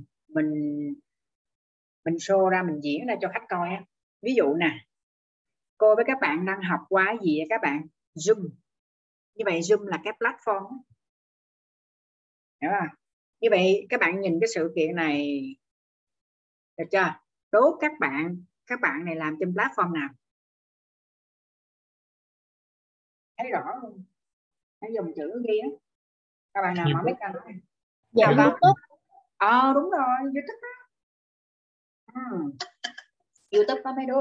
mình show ra, mình diễn ra cho khách coi á. Ví dụ nè, cô với các bạn đang học qua gì vậy các bạn? Zoom. Như vậy Zoom là cái platform đó. Hiểu không? Như vậy các bạn nhìn cái sự kiện này, được chưa? Đố các bạn này làm trên platform nào? Thấy rõ không? Hãy dùng chữ ghi á. Các bạn nào mở mic ra nói. Dạ YouTube. Đúng rồi, YouTube đó. YouTube có mấy đứa.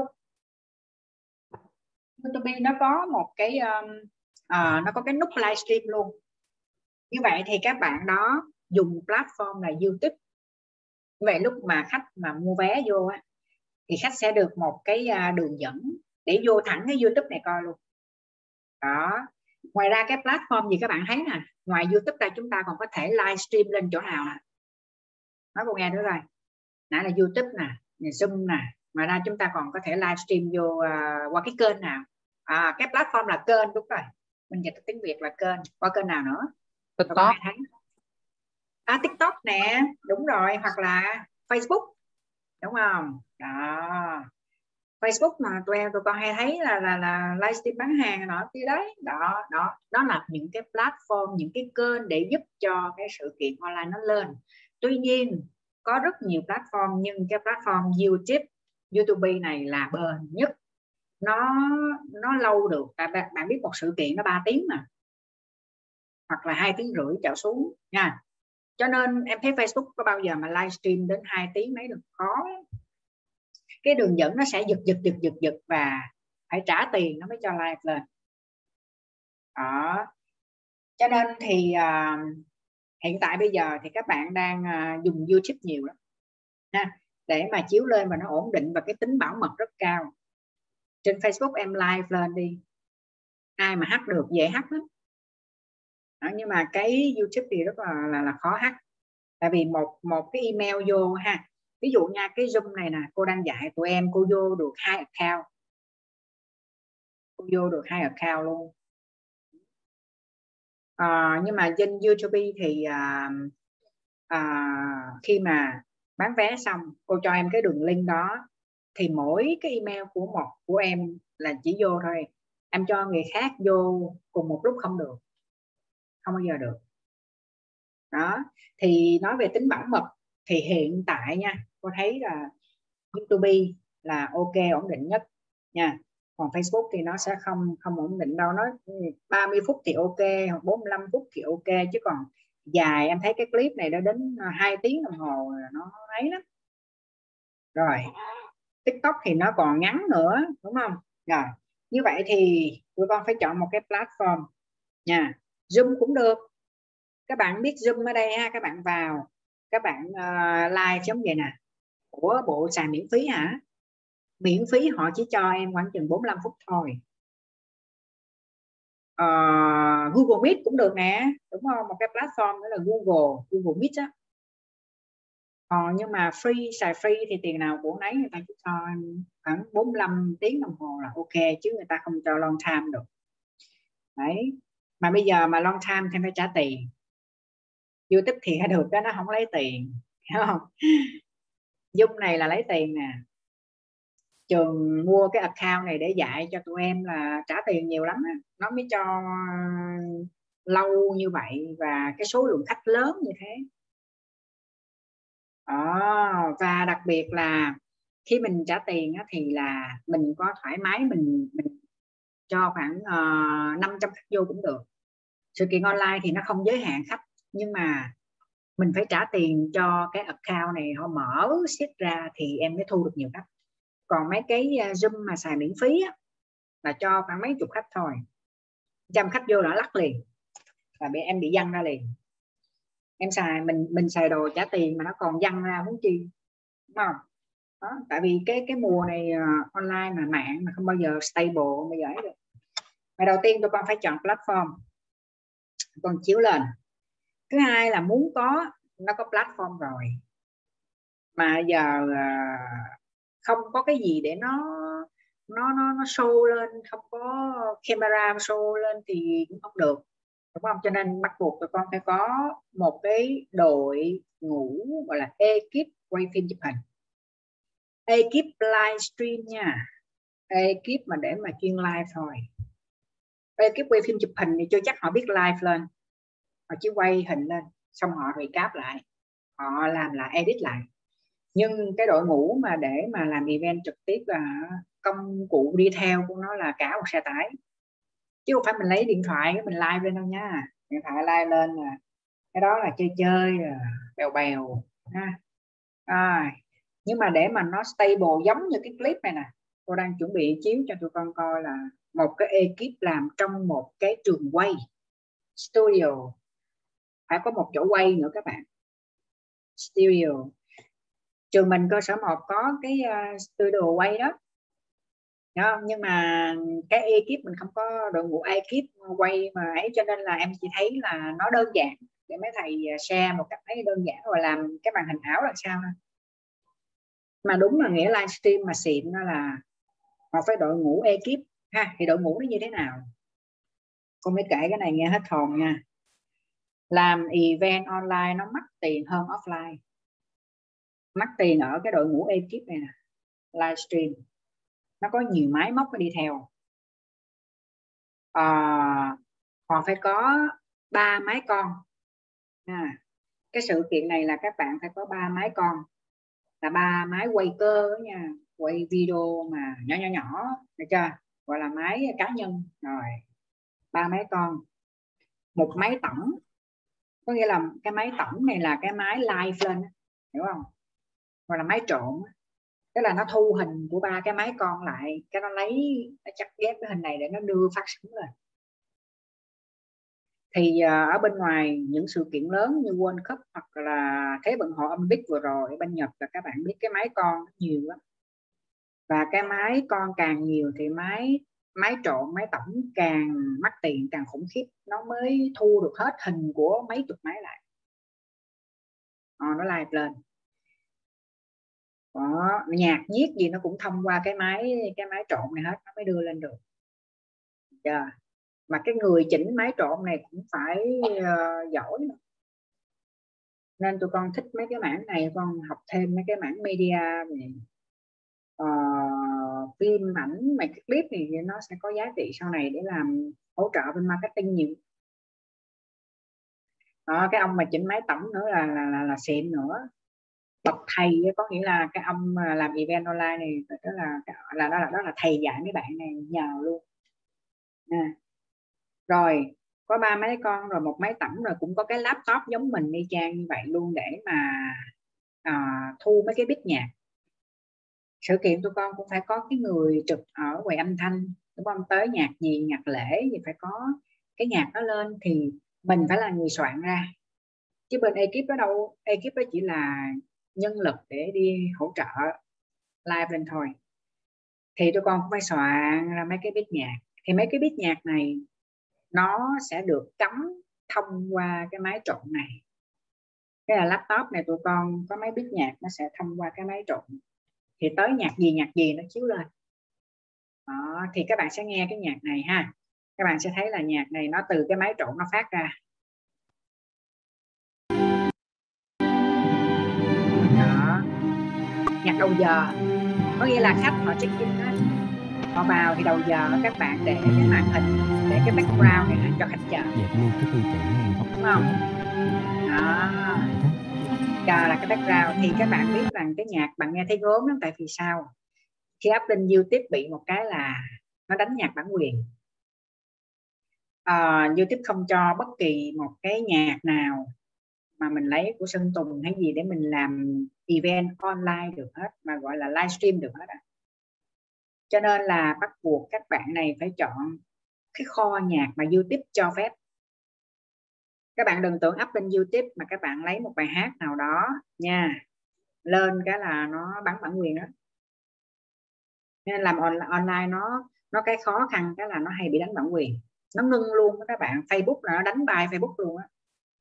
YouTube nó có một cái nó có cái nút livestream luôn. Như vậy thì các bạn đó dùng platform là YouTube Vậy lúc mà khách mà mua vé vô á, thì khách sẽ được một cái đường dẫn để vô thẳng cái YouTube này coi luôn đó. Ngoài ra cái platform gì các bạn thấy nè, ngoài YouTube ra chúng ta còn có thể livestream lên chỗ nào nè, nói cô nghe nữa rồi, nãy là YouTube nè, Zoom nè, ngoài ra chúng ta còn có thể livestream vô qua cái kênh nào, cái platform là kênh, đúng rồi, mình dịch tiếng Việt là kênh, qua kênh nào nữa? TikTok. TikTok nè, đúng rồi, hoặc là Facebook, đúng không? Đó, Facebook mà tụi con hay thấy là livestream bán hàng nọ kia đấy, đó là những cái platform, những cái kênh để giúp cho cái sự kiện online nó lên. Tuy nhiên có rất nhiều platform, nhưng cái platform YouTube này là bền nhất, nó lâu được. Bạn biết một sự kiện nó 3 tiếng mà, hoặc là 2 tiếng rưỡi trở xuống nha, cho nên em thấy Facebook có bao giờ mà livestream đến 2 tiếng mấy được, khó. Cái đường dẫn nó sẽ giật và phải trả tiền nó mới cho live lên đó. Cho nên thì hiện tại bây giờ thì các bạn đang dùng YouTube nhiều lắm ha, để mà chiếu lên và nó ổn định và cái tính bảo mật rất cao. Trên Facebook em live lên đi, ai mà hack được, dễ hack lắm đó, nhưng mà cái YouTube thì rất là khó hack, tại vì một cái email vô ha, ví dụ nha, cái Zoom này nè, cô đang dạy tụi em, cô vô được 2 account, cô vô được 2 account luôn. Nhưng mà trên YouTube thì khi mà bán vé xong, cô cho em cái đường link đó, thì mỗi cái email của em là chỉ vô thôi, em cho người khác vô cùng một lúc không được, không bao giờ được đó. Thì nói về tính bảo mật thì hiện tại nha, cô thấy là YouTube là ok, ổn định nhất nha, còn Facebook thì nó sẽ không ổn định đâu, nó 30 phút thì ok, hoặc 45 phút thì ok, chứ còn dài, em thấy cái clip này đã đến 2 tiếng đồng hồ nó ấy lắm rồi. TikTok thì nó còn ngắn nữa, đúng không? Rồi, như vậy thì tụi con phải chọn một cái platform nha. Zoom cũng được, các bạn biết Zoom ở đây ha, các bạn vào, các bạn live giống vậy nè, của bộ xài miễn phí hả? Miễn phí họ chỉ cho em khoảng chừng 45 phút thôi. Google Meet cũng được nè, đúng không? Một cái platform nữa là Google Meet á. Nhưng mà xài free thì tiền nào của nấy, người ta chỉ cho em khoảng 45 tiếng đồng hồ là ok, chứ người ta không cho long time được đấy. Mà bây giờ mà long time thì phải trả tiền. YouTube thì được đó, nó không lấy tiền, hiểu không? Zoom này là lấy tiền nè, trường mua cái account này để dạy cho tụi em là trả tiền nhiều lắm á, nó mới cho lâu như vậy và cái số lượng khách lớn như thế. Và đặc biệt là khi mình trả tiền á, thì là mình có thoải mái, mình cho khoảng 500 khách vô cũng được. Sự kiện online thì nó không giới hạn khách, nhưng mà mình phải trả tiền cho cái account này, họ mở set ra thì em mới thu được nhiều khách. Còn mấy cái Zoom mà xài miễn phí á, là cho khoảng mấy chục khách thôi, 100 khách vô đã lắc liền, và em bị văng ra liền. Em xài, mình xài đồ trả tiền mà nó còn văng ra muốn chi, đúng không? Đó, tại vì cái mùa này online mà mạng mà không bao giờ stable bây giờ ấy được. Mà đầu tiên tụi con phải chọn platform, con chiếu lên. Thứ hai là muốn có, nó có platform rồi mà giờ không có cái gì để nó show lên, không có camera show lên thì cũng không được, đúng không? Cho nên bắt buộc tụi con phải có một cái đội ngũ gọi là ekip quay phim chụp hình, ekip livestream nha, ekip mà để mà chuyên live thôi. Ekip quay phim chụp hình thì chưa chắc họ biết live lên, họ chỉ quay hình lên xong họ recap lại, họ làm lại, edit lại. Nhưng cái đội ngũ mà để mà làm event trực tiếp là công cụ đi theo của nó là cả một xe tải, chứ không phải mình lấy điện thoại mình live lên đâu nha. Điện thoại live lên là cái đó là chơi bèo bèo ha. Nhưng mà để mà nó stable giống như cái clip này nè, tôi đang chuẩn bị chiếu cho tụi con coi là một cái ekip làm trong một cái trường quay studio, phải có một chỗ quay nữa các bạn, studio. Trường mình cơ sở 1 có cái studio quay đó. Đó, nhưng mà cái ekip mình không có đội ngũ ekip quay mà ấy, cho nên là em chỉ thấy là nó đơn giản để mấy thầy share một cách thấy đơn giản rồi làm cái màn hình ảo là sao thôi. Mà đúng là nghĩa livestream mà xịn đó là họ phải đội ngũ ekip ha. Thì đội ngũ nó như thế nào? Cô mới kể cái này nghe hết hồn nha. Làm event online nó mắc tiền hơn offline. Mắc tiền ở cái đội ngũ ekip này nè, livestream nó có nhiều máy móc nó đi theo. Họ phải có 3 máy con. Cái sự kiện này là các bạn phải có 3 máy con, là 3 máy quay cơ đó nha, quay video mà nhỏ nhỏ nhỏ, được chưa? Gọi là máy cá nhân. Rồi 3 máy con, một máy tổng, có nghĩa là cái máy tổng này là cái máy live lên, hiểu không? Gọi là máy trộn, tức là nó thu hình của 3 cái máy con lại, cái nó lấy, nó chắc ghép cái hình này để nó đưa phát sóng lên. Thì ở bên ngoài những sự kiện lớn như World Cup hoặc là Thế vận hội Olympic vừa rồi ở bên Nhật, là các bạn biết cái máy con nhiều lắm, và cái máy con càng nhiều thì máy trộn, máy tổng càng mắc tiền, càng khủng khiếp, nó mới thu được hết hình của mấy chục máy lại. Nó live lên. Đó, nhạc nhiếc gì nó cũng thông qua cái máy trộn này hết, nó mới đưa lên được. Giờ mà cái người chỉnh máy trộn này cũng phải giỏi, nên tụi con thích mấy cái mảng này, con học thêm mấy cái mảng media này, phim ảnh, mấy cái clip thì nó sẽ có giá trị sau này để làm hỗ trợ bên marketing nhiều. Đó, cái ông mà chỉnh máy tổng nữa là xịn nữa, bậc thầy, có nghĩa là cái ông làm event online này đó là thầy dạy mấy bạn này nhờ luôn. Rồi có 3 máy con rồi, một máy tổng, rồi cũng có cái laptop giống mình y chang như vậy luôn để mà thu mấy cái beat nhạc. Sự kiện tụi con cũng phải có cái người trực ở quầy âm thanh, đúng không? Tới nhạc gì, nhạc lễ thì phải có cái nhạc đó lên, thì mình phải là người soạn ra, chứ bên ekip đó đâu, ekip đó chỉ là nhân lực để đi hỗ trợ live lên thôi. Thì tụi con cũng phải soạn ra mấy cái beat nhạc, thì mấy cái beat nhạc này nó sẽ được cắm thông qua cái máy trộn này. Cái là laptop này tụi con có máy beat nhạc, nó sẽ thông qua cái máy trộn, thì tới nhạc gì nó chiếu lên. Đó, thì các bạn sẽ nghe cái nhạc này ha, các bạn sẽ thấy là nhạc này nó từ cái máy trộn nó phát ra. Đó, nhạc đầu giờ, có nghĩa là khách họ check in đó, họ vào thì đầu giờ các bạn để cái màn hình, để cái background này cho khách chờ. Dẹp luôn cái tư tưởng đúng không? Đó, chờ là cái background. Thì các bạn biết rằng cái nhạc bạn nghe thấy gốm lắm, tại vì sao? Khi up lên YouTube bị một cái là nó đánh nhạc bản quyền. YouTube không cho bất kỳ một cái nhạc nào mà mình lấy của Sơn Tùng hay gì để mình làm event online được hết, mà gọi là livestream được hết. Cho nên là bắt buộc các bạn này phải chọn cái kho nhạc mà YouTube cho phép. Các bạn đừng tưởng up lên YouTube mà các bạn lấy một bài hát nào đó nha, lên cái là nó bắn bản quyền đó. Nên làm online nó cái khó khăn cái là nó hay bị đánh bản quyền, nó ngưng luôn các bạn. Facebook là nó đánh bài Facebook luôn á.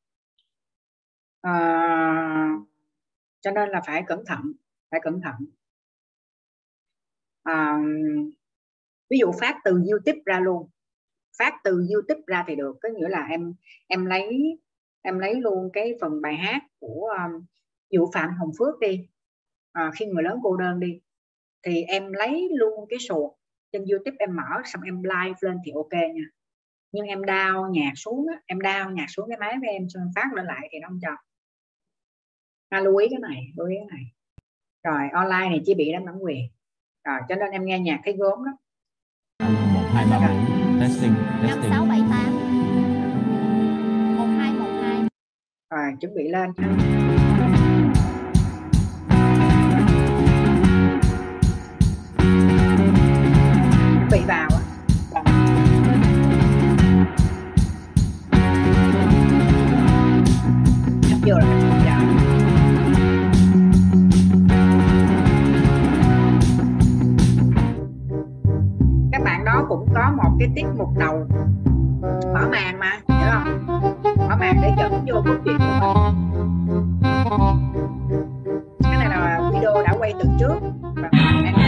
Cho nên là phải cẩn thận, ví dụ phát từ YouTube ra luôn, phát từ YouTube ra thì được, có nghĩa là em lấy luôn cái phần bài hát của dụ Phạm Hồng Phước đi, khi người lớn cô đơn đi, thì em lấy luôn cái suột trên YouTube, em mở xong em live lên thì ok nha. Nhưng em down nhạc xuống á, em down nhạc xuống cái máy của em xong phát lên lại thì nó không cho. Lưu ý cái này. Rồi online này chỉ bị đánh bản quyền. Rồi cho nên em nghe nhạc thấy gốm đó. 1 2 3 4 testing 5 6 7 8 1 2 1 2. Rồi chuẩn bị lên. Bị vào á. Chưa là giờ. cái tiết mục đầu, mở màn mà, hiểu không? Mở màn để dẫn vô câu chuyện của mình. Cái này là video đã quay từ trước và mình đang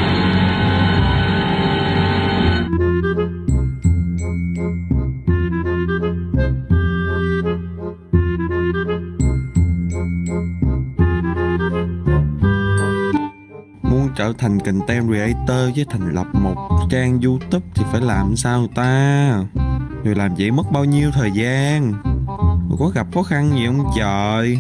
Muốn trở thành content creator với thành lập một trang YouTube thì phải làm sao ta? Rồi làm vậy mất bao nhiêu thời gian? Rồi có gặp khó khăn gì không trời?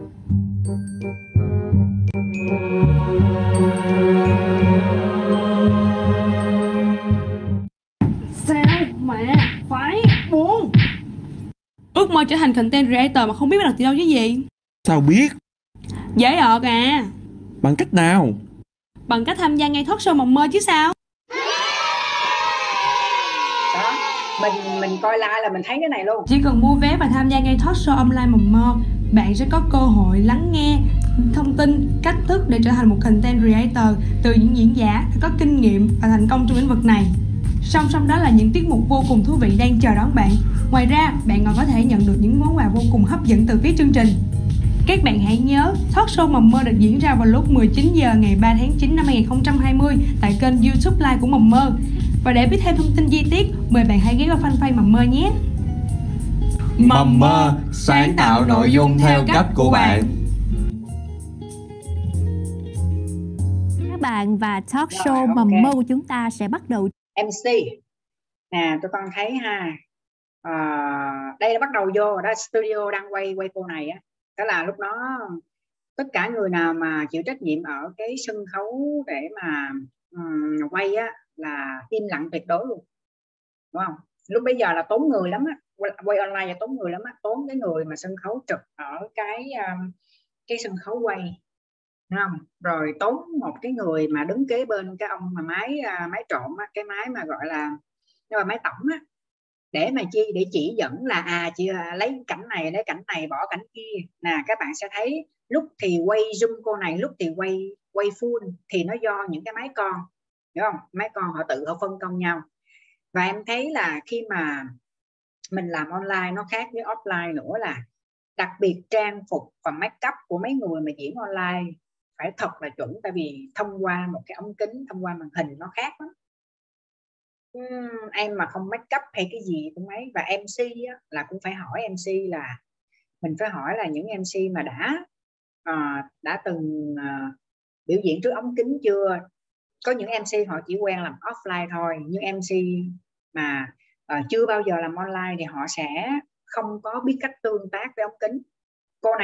Sao mà phải buồn? Ước mơ trở thành content creator mà không biết bắt đầu từ đâu chứ gì? Sao biết? Dễ ợt à. Bằng cách nào? Bằng cách tham gia ngay talk show mộng mơ chứ sao? đó, mình coi live là mình thấy cái này luôn. Chỉ cần mua vé và tham gia ngay talk show online mộng mơ, bạn sẽ có cơ hội lắng nghe thông tin, cách thức để trở thành một content creator từ những diễn giả đã có kinh nghiệm và thành công trong lĩnh vực này. Song song đó là những tiết mục vô cùng thú vị đang chờ đón bạn. Ngoài ra, bạn còn có thể nhận được những món quà vô cùng hấp dẫn từ phía chương trình. Các bạn hãy nhớ, talk show mộng mơ được diễn ra vào lúc 19 giờ ngày 3 tháng 9 năm 2020 tại kênh YouTube Live của Mộng Mơ. Và để biết thêm thông tin chi tiết, mời bạn hãy ghé vào fanpage Mộng Mơ nhé. Mộng Mơ, sáng tạo nội dung theo cách của bạn. Các bạn và talk show Rồi, Mộng ok. Mơ của chúng ta sẽ bắt đầu. MC nè, tụi con thấy ha, đây là bắt đầu vô đó, studio đang quay cô này á. Đó là lúc đó tất cả người nào mà chịu trách nhiệm ở cái sân khấu để mà quay á là im lặng tuyệt đối luôn, đúng không? Lúc bây giờ là tốn người lắm á, quay online là tốn người lắm á, tốn cái người mà sân khấu trực ở cái sân khấu quay, đúng không? Rồi tốn một cái người mà đứng kế bên cái ông mà máy trộn á, cái máy mà gọi là máy tổng á, để mà chi, để chỉ dẫn là chị lấy cảnh này bỏ cảnh kia nè. Các bạn sẽ thấy lúc thì quay zoom cô này, lúc thì quay full, thì nó do những cái máy con, hiểu không? Máy con họ tự họ phân công nhau. Và em thấy là khi mà mình làm online nó khác với offline nữa, là đặc biệt trang phục và make up của mấy người mà diễn online phải thật là chuẩn, tại vì thông qua một cái ống kính, thông qua màn hình nó khác lắm. Em mà không make up hay cái gì cũng ấy. Và MC á, là cũng phải hỏi MC, là mình phải hỏi là những MC mà đã từng biểu diễn trước ống kính chưa. Có những MC họ chỉ quen làm offline thôi, nhưng MC mà chưa bao giờ làm online thì họ sẽ không có biết cách tương tác với ống kính. Cô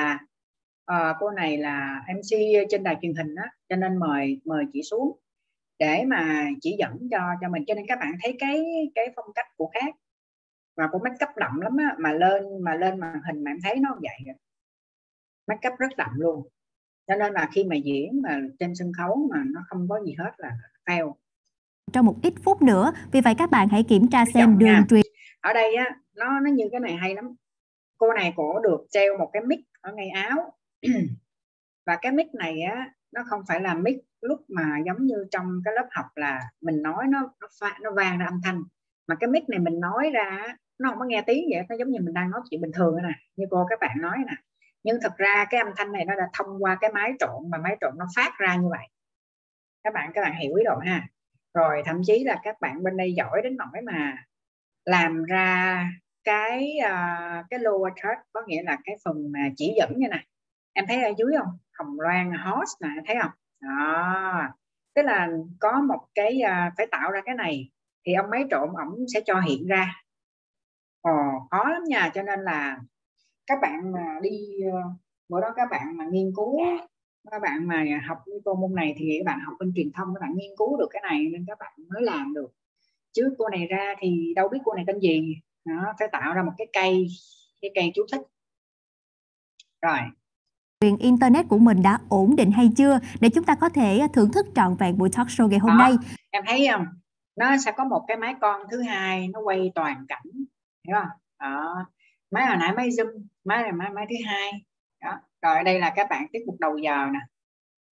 này là MC trên đài truyền hình á, cho nên mời chị xuống để mà chỉ dẫn cho mình. Cho nên các bạn thấy cái phong cách của khác, và của make up đậm lắm á, mà lên màn hình mà em thấy nó vậy rồi, make up rất đậm luôn. Cho nên là khi mà diễn mà trên sân khấu mà nó không có gì hết là fail. Trong một ít phút nữa, vì vậy các bạn hãy kiểm tra xem đường truyền. Ở đây á, nó như cái này hay lắm. Cô này cổ được treo một cái mic ở ngay áo và cái mic này á, nó không phải là mic lúc mà giống như trong cái lớp học là mình nói nó vang ra âm thanh, mà cái mic này mình nói ra nó không có nghe tiếng vậy, nó giống như mình đang nói chuyện bình thường nè, như các bạn nói nè. Nhưng thật ra cái âm thanh này nó đã thông qua cái máy trộn, mà máy trộn nó phát ra như vậy. Các bạn hiểu ý đồ ha. Rồi thậm chí là các bạn bên đây giỏi đến nỗi mà làm ra cái lower third, có nghĩa là cái phần mà chỉ dẫn như này. Em thấy ở dưới không? Hồng Loan host nè, thấy không? Đó. Tức là có một cái phải tạo ra cái này thì ông máy trộn ổng sẽ cho hiện ra. Khó lắm nha. Cho nên là các bạn mà đi bữa đó các bạn mà nghiên cứu, các bạn mà học cái cô môn này thì các bạn học bên truyền thông, các bạn nghiên cứu được cái này nên các bạn mới làm được. Chứ cô này ra thì đâu biết cô này tên gì. Đó, phải tạo ra một cái cây chú thích. Rồi. Truyền internet của mình đã ổn định hay chưa để chúng ta có thể thưởng thức trọn vẹn buổi talk show ngày hôm nay. Em thấy không? Nó sẽ có một cái máy con thứ hai, nó quay toàn cảnh, hiểu không? Đó. Máy hồi nãy máy zoom, máy này máy thứ hai. Đó. Rồi đây là các bạn tiết mục đầu giờ nè.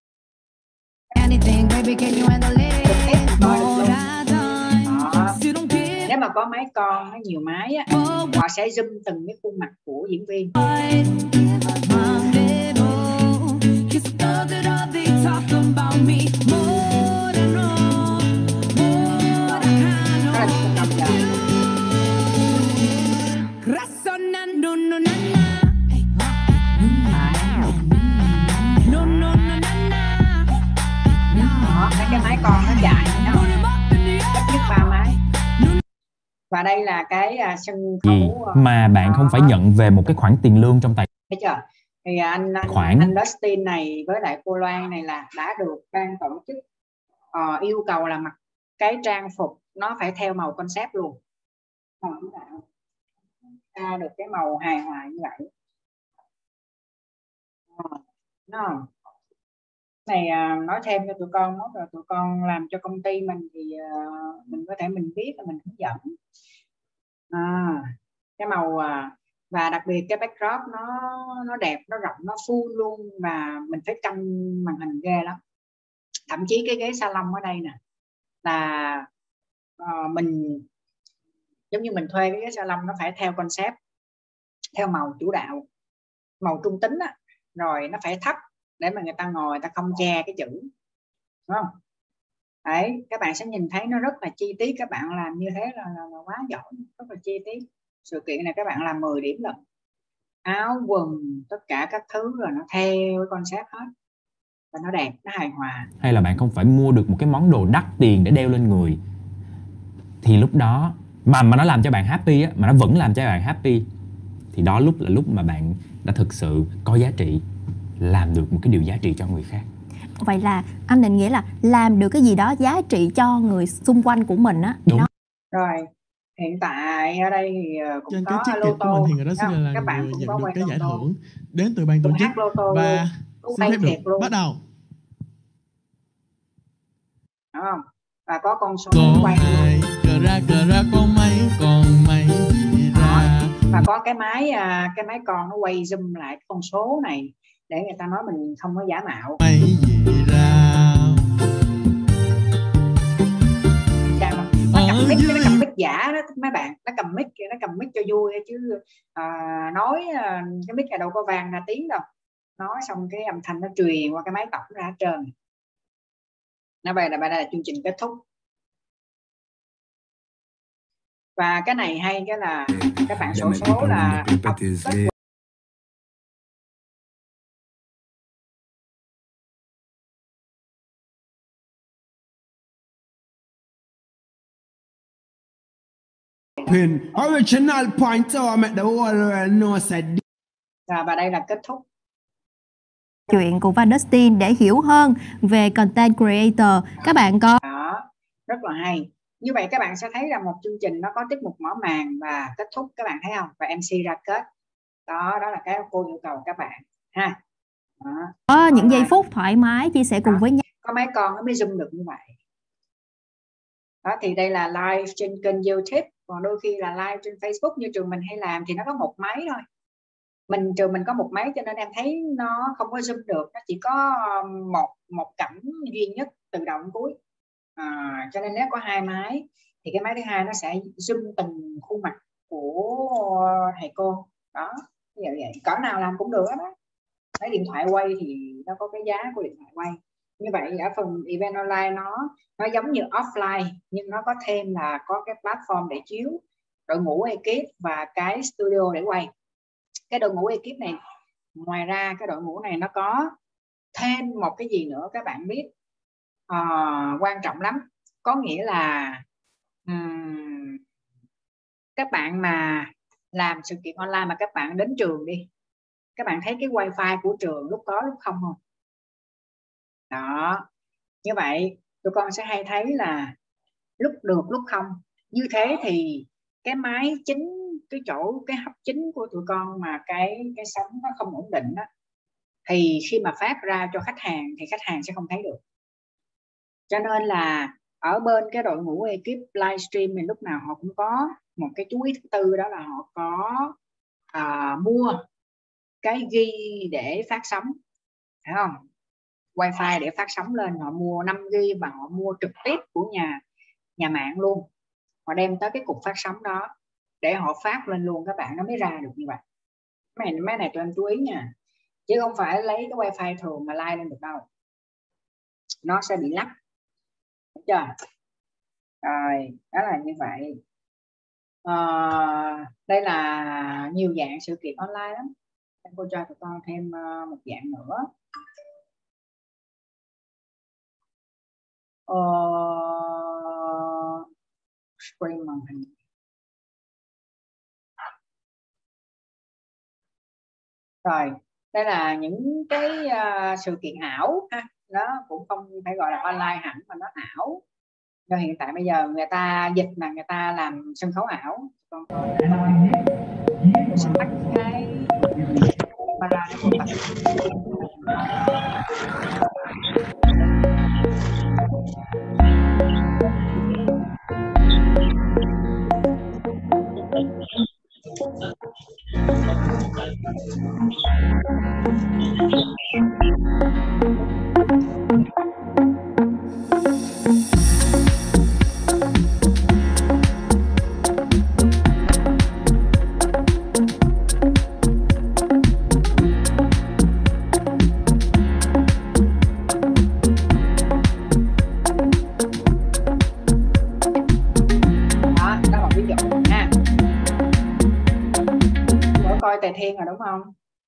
Anything, baby, can you handle it? Đó. Nếu mà có máy con, nó nhiều máy á, họ sẽ zoom từng cái khuôn mặt của diễn viên. Cái máy con nó chạy ít nhất 3 máy. Và đây là cái sân khấu mà bạn không phải nhận về một cái khoản tiền lương trong tài thấy chưa? Thì anh Dustin này với lại cô Loan này là đã được ban tổ chức yêu cầu là mặc cái trang phục nó phải theo màu concept luôn, ra được cái màu hài hòa như vậy. Nó này nói thêm cho tụi con, rồi tụi con làm cho công ty mình thì mình có thể mình biết là mình hướng dẫn cái màu và đặc biệt cái backdrop nó đẹp, nó rộng, nó full luôn, và mình phải canh màn hình ghê lắm. Thậm chí cái ghế salon ở đây nè là mình giống như mình thuê cái ghế salon, nó phải theo concept, theo màu chủ đạo, màu trung tính á, rồi nó phải thấp để mà người ta ngồi, người ta không che cái chữ, đúng không? Đấy, các bạn sẽ nhìn thấy nó rất là chi tiết. Các bạn làm như thế là quá giỏi, rất là chi tiết. Sự kiện này các bạn làm 10 điểm lận, áo quần tất cả các thứ rồi nó theo concept hết, và nó đẹp, nó hài hòa. hay là bạn không phải mua được một cái món đồ đắt tiền để đeo lên người, thì lúc đó mà nó làm cho bạn happy á, mà nó vẫn làm cho bạn happy, thì đó là lúc mà bạn đã thực sự có giá trị, làm được một cái điều giá trị cho người khác. Vậy là anh định nghĩa là làm được cái gì đó giá trị cho người xung quanh của mình á. Đúng. Rồi hiện tại ở đây thì cũng trên có cái lô ticket của tô, mình thì người đó sẽ là các bạn người cũng nhận có được quay cái giải lô tô. thưởng đến từ ban tổ chức. Và xin phép được bắt đầu. Đúng không? Và có con số Có quay ai cờ ra con máy, còn máy gì ra. Và có cái máy con nó quay zoom lại con số này để người ta nói mình không có giả mạo. Máy gì ra. Nó cầm mic giả đó mấy bạn, nó cầm mic cho vui chứ nói cái mic là đâu có vang ra tiếng đâu, nói xong cái âm thanh nó truyền qua cái máy tổng ra hết trơn. Nó vậy là chương trình kết thúc. Và cái này hay cái là các bạn xổ số là Original point to make the whole world know said. Và đây là kết thúc chuyện của Van Dustin để hiểu hơn về content creator. Các bạn có đó, rất là hay. Như vậy các bạn sẽ thấy là một chương trình nó có tiết mục mở màn và kết thúc, các bạn thấy không? Và MC ra kết. Đó là cái cô yêu cầu các bạn ha. Đó. Có những giây phút thoải mái chia sẻ cùng với nhau. Có mấy con nó mới zoom được như vậy. Đó thì đây là live trên kênh YouTube, còn đôi khi là live trên Facebook như trường mình hay làm thì nó có một máy thôi. Trường mình có một máy cho nên em thấy nó không có zoom được, nó chỉ có một cảnh duy nhất từ đầu đến cuối. Cho nên nếu có hai máy thì cái máy thứ hai nó sẽ zoom từng khuôn mặt của thầy cô. Đó, như vậy cỡ nào làm cũng được đó. Cái điện thoại quay thì nó có cái giá của điện thoại quay. Như vậy ở phần event online nó giống như offline, nhưng nó có thêm là có cái platform để chiếu, đội ngũ ekip và cái studio để quay. Cái đội ngũ ekip này, ngoài ra cái đội ngũ này nó có thêm một cái gì nữa các bạn biết quan trọng lắm. Có nghĩa là các bạn mà làm sự kiện online mà các bạn đến trường đi, các bạn thấy cái wifi của trường lúc có lúc không? Đó, như vậy tụi con sẽ hay thấy là lúc được lúc không. Như thế thì cái máy chính, cái hub chính của tụi con mà cái sóng nó không ổn định đó, thì khi mà phát ra cho khách hàng thì khách hàng sẽ không thấy được. Cho nên là ở bên cái đội ngũ ekip livestream thì lúc nào họ cũng có một cái chú ý thứ tư, đó là họ có mua cái ghi để phát sóng, phải không? Wifi để phát sóng lên, họ mua 5 GB và họ mua trực tiếp của nhà mạng luôn. họ đem tới cái cục phát sóng đó để họ phát lên luôn, các bạn, nó mới ra được như vậy. Mấy này tụi em chú ý nha, chứ không phải lấy cái wifi thường mà like lên được đâu, nó sẽ bị lắc, được chưa? Rồi, đó là như vậy. Đây là nhiều dạng sự kiện online lắm. Cô cho tụi con thêm một dạng nữa. Stream màn hình. Rồi, đây là những cái sự kiện ảo ha, nó cũng không phải gọi là online hẳn mà nó ảo. Do hiện tại bây giờ người ta dịch mà người ta làm sân khấu ảo. Con sẽ tắt cái camera để cô tập. Tề Thiên rồi đúng không?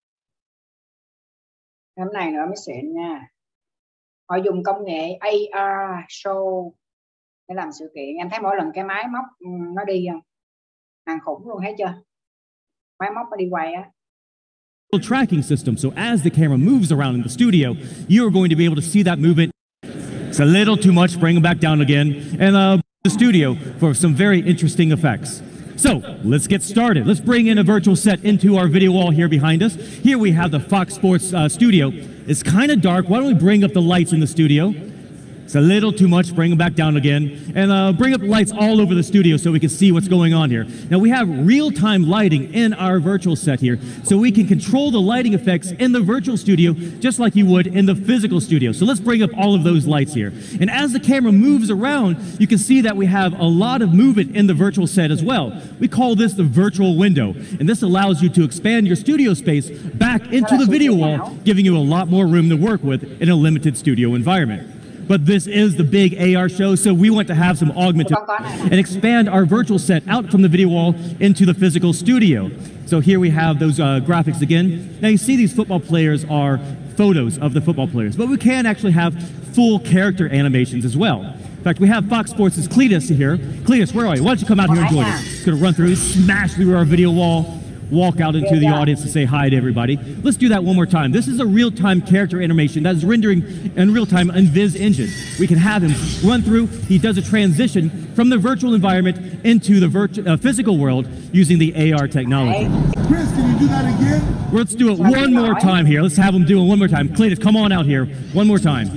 Cái này nữa mới xịn nha. Họ dùng công nghệ AR show để làm sự kiện. Em thấy mỗi lần cái máy móc nó đi không? Hàng khủng luôn, thấy chưa? Máy móc nó đi quay á. Tracking system, so as the camera moves around in the studio, you're going to be able to see that movement. It's a little too much, bring them back down again, and the studio for some very interesting effects. So, let's get started. Let's bring in a virtual set into our video wall here behind us. Here we have the Fox Sports studio. It's kind of dark. Why don't we bring up the lights in the studio? It's a little too much. Bring them back down again. And bring up lights all over the studio so we can see what's going on here. Now, we have real-time lighting in our virtual set here, so we can control the lighting effects in the virtual studio just like you would in the physical studio. So let's bring up all of those lights here. And as the camera moves around, you can see that we have a lot of movement in the virtual set as well. We call this the virtual window, and this allows you to expand your studio space back into the video wall, giving you a lot more room to work with in a limited studio environment. But this is the big AR show, so we want to have some augmented and expand our virtual set out from the video wall into the physical studio. So here we have those graphics again. Now you see these football players are photos of the football players, but we can actually have full character animations as well. In fact, we have Fox Sports' Cletus here. Cletus, where are you? Why don't you come out here and join us? It's going to run through, smash through our video wall, walk out into the audience to say hi to everybody. Let's do that one more time. This is a real-time character animation that is rendering in real-time in Viz Engine. We can have him run through. He does a transition from the virtual environment into the physical world using the AR technology. Chris, can you do that again? Let's do it one more time here. Let's have him do it one more time. Cletus, come on out here. One more time.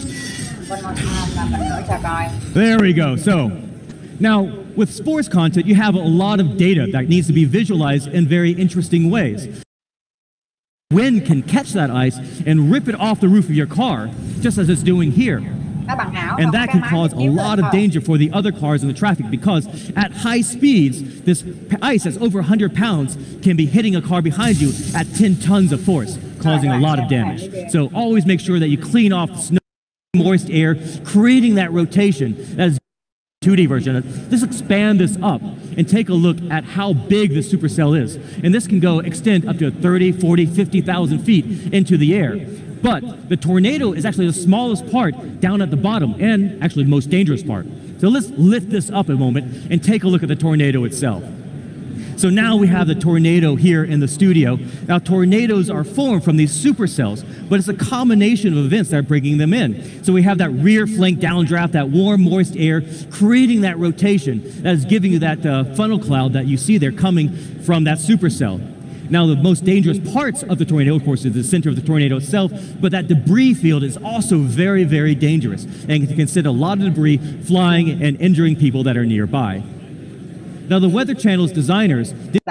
There we go. So, now, with sports content, you have a lot of data that needs to be visualized in very interesting ways. Wind can catch that ice and rip it off the roof of your car, just as it's doing here. And that can cause a lot of danger for the other cars in the traffic because at high speeds, this ice that's over 100 pounds can be hitting a car behind you at 10 tons of force, causing a lot of damage. So always make sure that you clean off the snow, moist air, creating that rotation. That is 2D version. Let's expand this up and take a look at how big the supercell is. And this can extend up to 30, 40, 50,000 feet into the air. But the tornado is actually the smallest part down at the bottom and actually the most dangerous part. So let's lift this up a moment and take a look at the tornado itself. So now we have the tornado here in the studio. Now tornadoes are formed from these supercells, but it's a combination of events that are bringing them in. So we have that rear flank downdraft, that warm, moist air, creating that rotation that is giving you that funnel cloud that you see there coming from that supercell. Now the most dangerous parts of the tornado, of course, is the center of the tornado itself, but that debris field is also very, very dangerous and can send a lot of debris flying and injuring people that are nearby. Now the Weather Channel's designers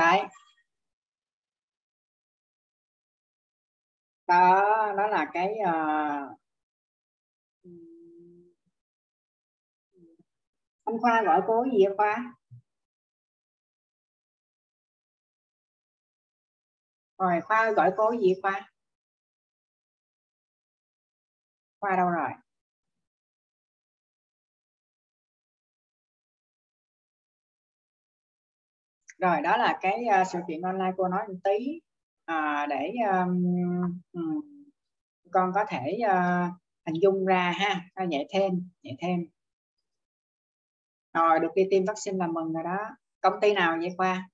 đó là cái anh Khoa gọi cô gì vậy Khoa? Rồi Khoa ơi, gọi cô gì Khoa? Khoa đâu rồi? Rồi đó là cái sự kiện online cô nói một tí để con có thể hình dung ra ha, dạy thêm. Rồi được đi tiêm vaccine là mừng rồi đó. Công ty nào vậy Khoa?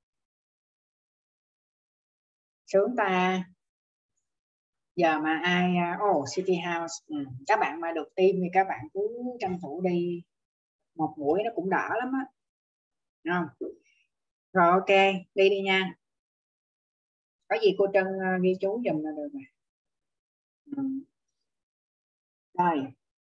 Sướng ta. Giờ mà ai City House, các bạn mà được tiêm thì các bạn cứ tranh thủ đi, một mũi nó cũng đỡ lắm á, không? Rồi ok, đi nha. Có gì cô Trân ghi chú giùm là được rồi. Rồi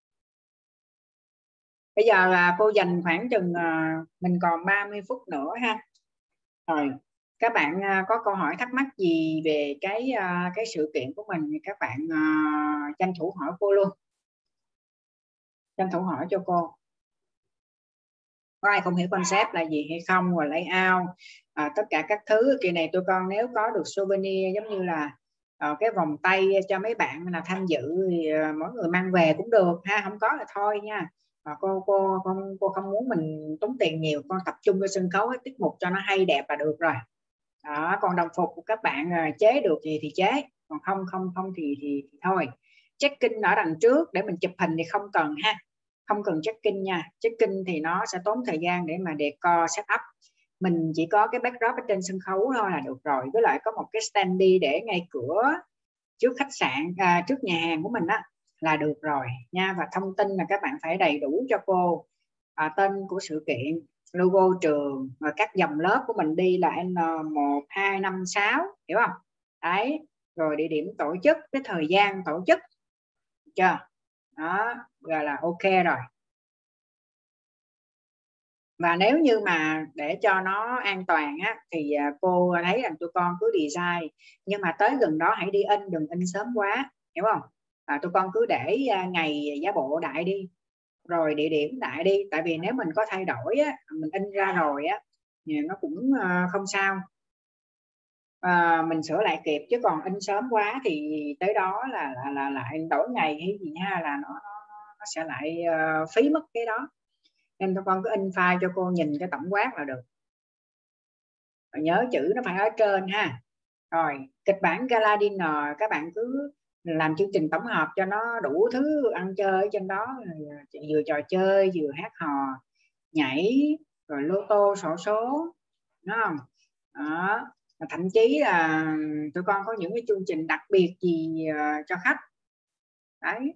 bây giờ là cô dành khoảng chừng mình còn 30 phút nữa ha. Rồi các bạn có câu hỏi thắc mắc gì về cái sự kiện của mình thì các bạn tranh thủ hỏi cô luôn, tranh thủ hỏi cho cô. Có ai không hiểu concept là gì hay không, rồi layout tất cả các thứ. Kỳ này tụi con nếu có được souvenir giống như là cái vòng tay cho mấy bạn là tham dự thì mỗi người mang về cũng được ha, không có là thôi nha. Cô không muốn mình tốn tiền nhiều, con tập trung vào sân khấu, cái tiết mục cho nó hay đẹp là được rồi đó. Còn đồng phục của các bạn chế được gì thì chế, còn không thì thôi. Check-in ở đằng trước để mình chụp hình thì không cần ha, không cần check-in nha. Check-in thì nó sẽ tốn thời gian để mà decor set up. Mình chỉ có cái backdrop ở trên sân khấu thôi là được rồi, với lại có một cái standee để ngay cửa trước khách sạn, trước nhà hàng của mình á là được rồi nha. Và thông tin là các bạn phải đầy đủ cho cô, tên của sự kiện, logo trường, và các dòng lớp của mình đi là N1, 2, 5, 6, hiểu không? Đấy, rồi địa điểm tổ chức, cái thời gian tổ chức, chưa? Đó, rồi là ok rồi. Và nếu như mà để cho nó an toàn á, thì cô thấy rằng tụi con cứ design, nhưng mà tới gần đó hãy đi in, đừng in sớm quá, hiểu không? Tụi con cứ để ngày giá bộ đại đi, rồi địa điểm đại đi, tại vì nếu mình có thay đổi á, mình in ra rồi á thì nó cũng không sao, mình sửa lại kịp, chứ còn in sớm quá thì tới đó là lại đổi ngày hay gì ha, là nó sẽ lại phí mất cái đó. Nên tụi con cứ in file cho cô nhìn cái tổng quát là được. Rồi nhớ chữ nó phải ở trên ha. Rồi kịch bản gala dinner các bạn cứ làm chương trình tổng hợp cho nó đủ thứ ăn chơi ở trên đó, vừa trò chơi vừa hát hò nhảy rồi lô tô xổ số, đúng không? Đó. Thậm chí là tụi con có những cái chương trình đặc biệt gì cho khách đấy.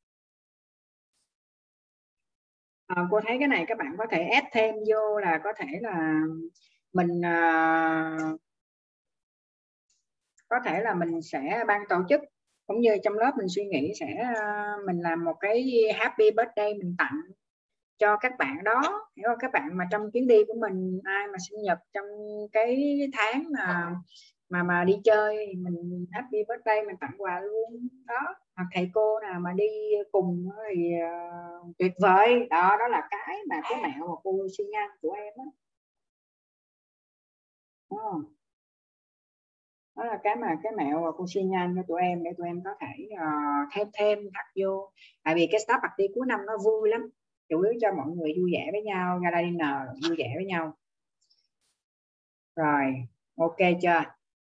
Cô thấy cái này các bạn có thể ép thêm vô, là có thể là mình có thể là mình sẽ ban tổ chức cũng như trong lớp mình suy nghĩ sẽ mình làm một cái happy birthday mình tặng cho các bạn đó, hiểu không? Các bạn mà trong chuyến đi của mình ai mà sinh nhật trong cái tháng mà đi chơi, mình happy birthday mình tặng quà luôn đó. Hoặc thầy cô nào mà đi cùng thì tuyệt vời đó. Đó là cái mà cái mẹo mà cô suy nhan của em đó. Đó là cái mẹo mà cô xi nhan cho tụi em để tụi em có thể thêm thắt vô. Tại vì cái staff party cuối năm nó vui lắm, chủ yếu cho mọi người vui vẻ với nhau, gala dinner vui vẻ với nhau. Rồi ok chưa?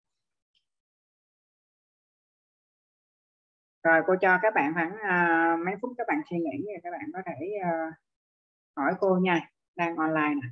Rồi cô cho các bạn khoảng mấy phút các bạn suy nghĩ, rồi các bạn có thể hỏi cô nha, đang online nè.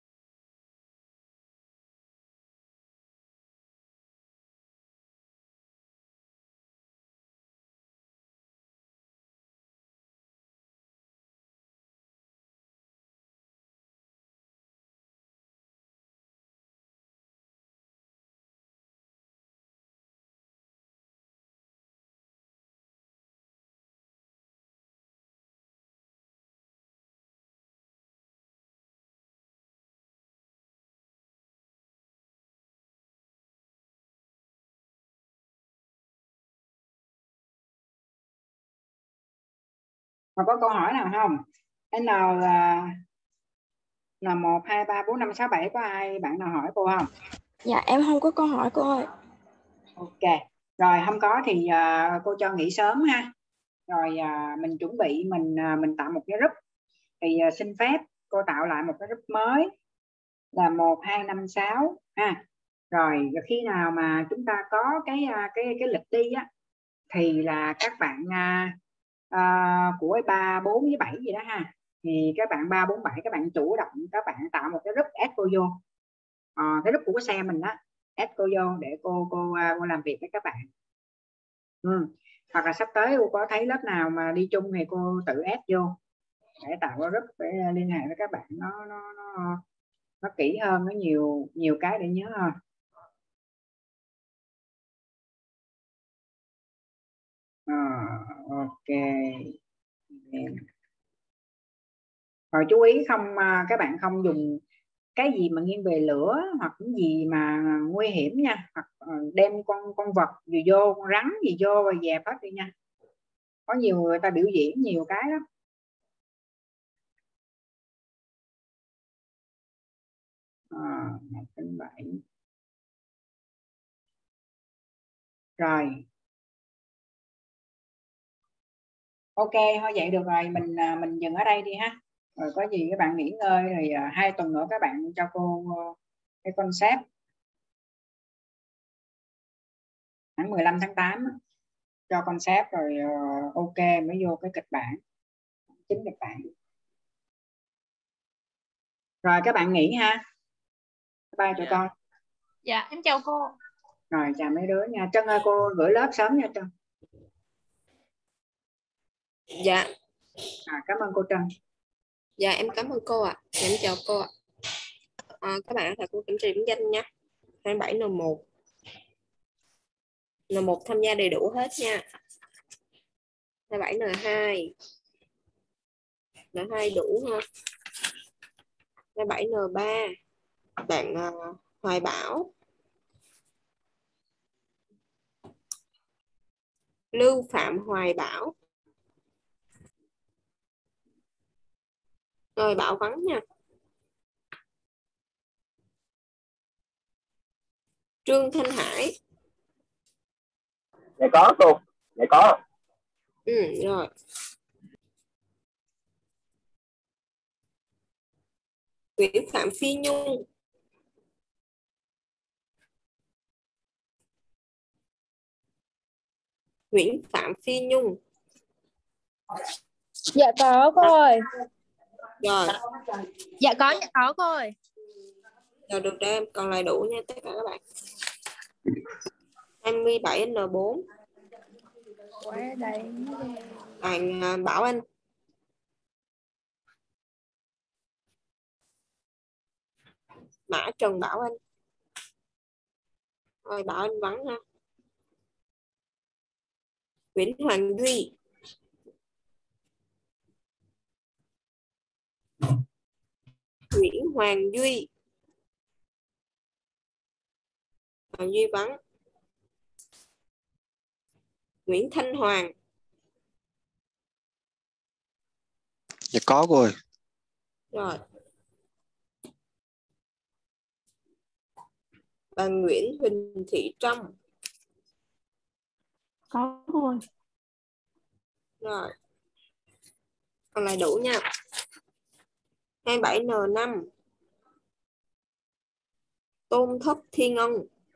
Mà có câu hỏi nào không? N1, 2, 3, 4, 5, 6, 7 có ai bạn nào hỏi cô không? Dạ em không có câu hỏi cô ơi. Ok. Rồi không có thì cô cho nghỉ sớm ha. Rồi mình chuẩn bị mình tạo một cái group. Thì xin phép cô tạo lại một cái group mới là 1 2 5 6 ha. Rồi khi nào mà chúng ta có cái lịch đi á thì là các bạn của 3 4 với 7 gì đó ha. Thì các bạn 3 4 7 các bạn chủ động các bạn tạo một cái group add cô vô. Cái group của xe mình đó, add cô vô để cô làm việc với các bạn. Hoặc là sắp tới cô có thấy lớp nào mà đi chung thì cô tự add vô để tạo cái group để liên hệ với các bạn nó kỹ hơn, nó nhiều cái để nhớ hơn. Ok. Rồi chú ý không các bạn không dùng cái gì mà nghiêng về lửa hoặc cái gì mà nguy hiểm nha, hoặc đem con vật gì vô, con rắn gì vô và dẹp hết đi nha. Có nhiều người ta biểu diễn nhiều cái lắm. Tính 7. Rồi. Ok, thôi vậy được rồi, mình dừng ở đây đi ha. Rồi có gì các bạn nghỉ ngơi thì 2 tuần nữa các bạn cho cô cái concept tháng 15 tháng 8 cho concept rồi ok mới vô cái kịch bản, chính kịch bản. Rồi các bạn nghỉ ha. Bye tụi con. Dạ em chào cô. Rồi chào mấy đứa nha. Trân ơi, cô gửi lớp sớm nha Trân. Dạ. Cảm ơn cô Trân. Dạ em cảm ơn cô ạ. Em chào cô ạ. Các bạn là cô kiểm tra điểm danh nha. 27 N1. N1 tham gia đầy đủ hết nha. 27 N2. N2 đủ ha. 27 N3. Bạn Hoài Bảo. Lưu Phạm Hoài Bảo. Rồi Bảo vắng nha. Trương Thanh Hải. Dạ có cô. Dạ có. Rồi. Nguyễn Phạm Phi Nhung. Nguyễn Phạm Phi Nhung. Dạ có cô ơi. Rồi. Dạ có cô ơi. Rồi được rồi em, còn lại đủ nha tất cả các bạn. 27 N4. Bạn Bảo Anh. Mã Trần Bảo Anh. Rồi Bảo Anh vắng ha. Nguyễn Hoàng Duy. Nguyễn Hoàng Duy. Hoàng Duy vắng. Nguyễn Thanh Hoàng. Dạ có cô ơi. Rồi. Bà Nguyễn Huỳnh Thị Trâm. Có cô ơi. Rồi. Còn lại đủ nha. 27 N5. Tôn Thất Thiên Ân.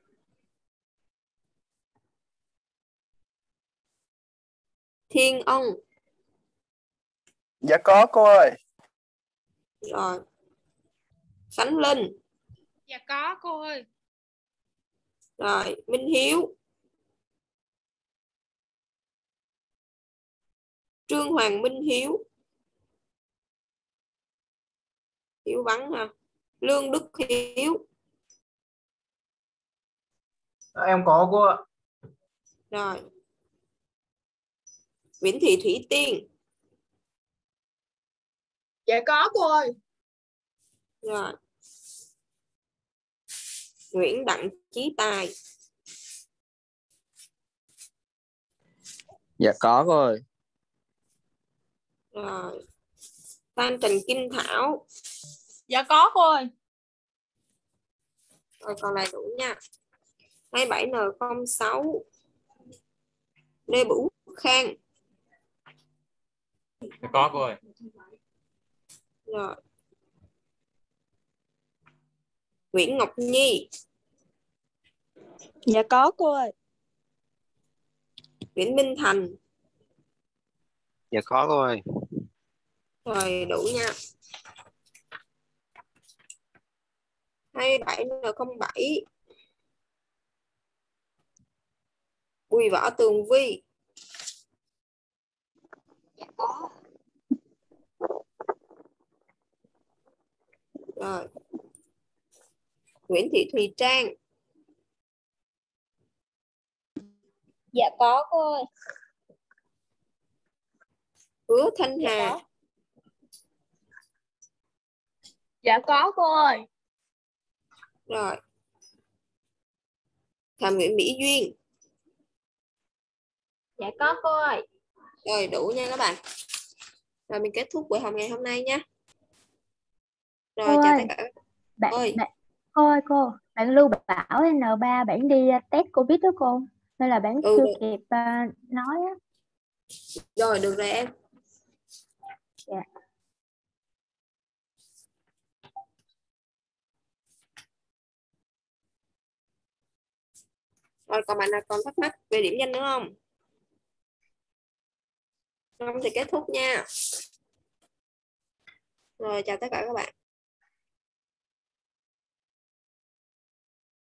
Thiên Ân. Dạ có cô ơi. Rồi. Khánh Linh. Dạ có cô ơi. Rồi. Minh Hiếu. Trương Hoàng Minh Hiếu. Hiếu vắng ha. Lương Đức Hiếu. Em có cô ạ. Rồi. Nguyễn Thị Thủy Tiên. Dạ có cô ơi. Rồi. Nguyễn Đặng Chí Tài. Dạ có cô ơi. Rồi. Phan Trần Kim Thảo. Dạ có cô ơi. Rồi còn lại đủ nha. 27N06 Lê Bửu Khang. Có cô ơi. Rồi. Nguyễn Ngọc Nhi. Dạ có cô ơi. Nguyễn Minh Thành. Dạ có cô ơi. Rồi đủ nha. 27N07 Bùi Võ Tường Vi. Dạ có. Rồi. Nguyễn Thị Thùy Trang. Dạ có cô ơi. Hứa Thanh Hà. Dạ có cô ơi. Rồi. Phạm Nguyễn Mỹ Duyên. Dạ có cô ơi. Rồi đủ nha các bạn. Rồi mình kết thúc buổi học ngày hôm nay nhé. Rồi Cô chào ơi, tất cả các bạn, ơi. cô ơi cô, bạn Lưu bảo N3 bạn đi test Covid đó cô, nên là bạn chưa kịp nói á. Rồi được rồi em. Dạ. Rồi còn bạn nào còn thắc mắc về điểm danh nữa không? Không thì kết thúc nha. Rồi chào tất cả các bạn.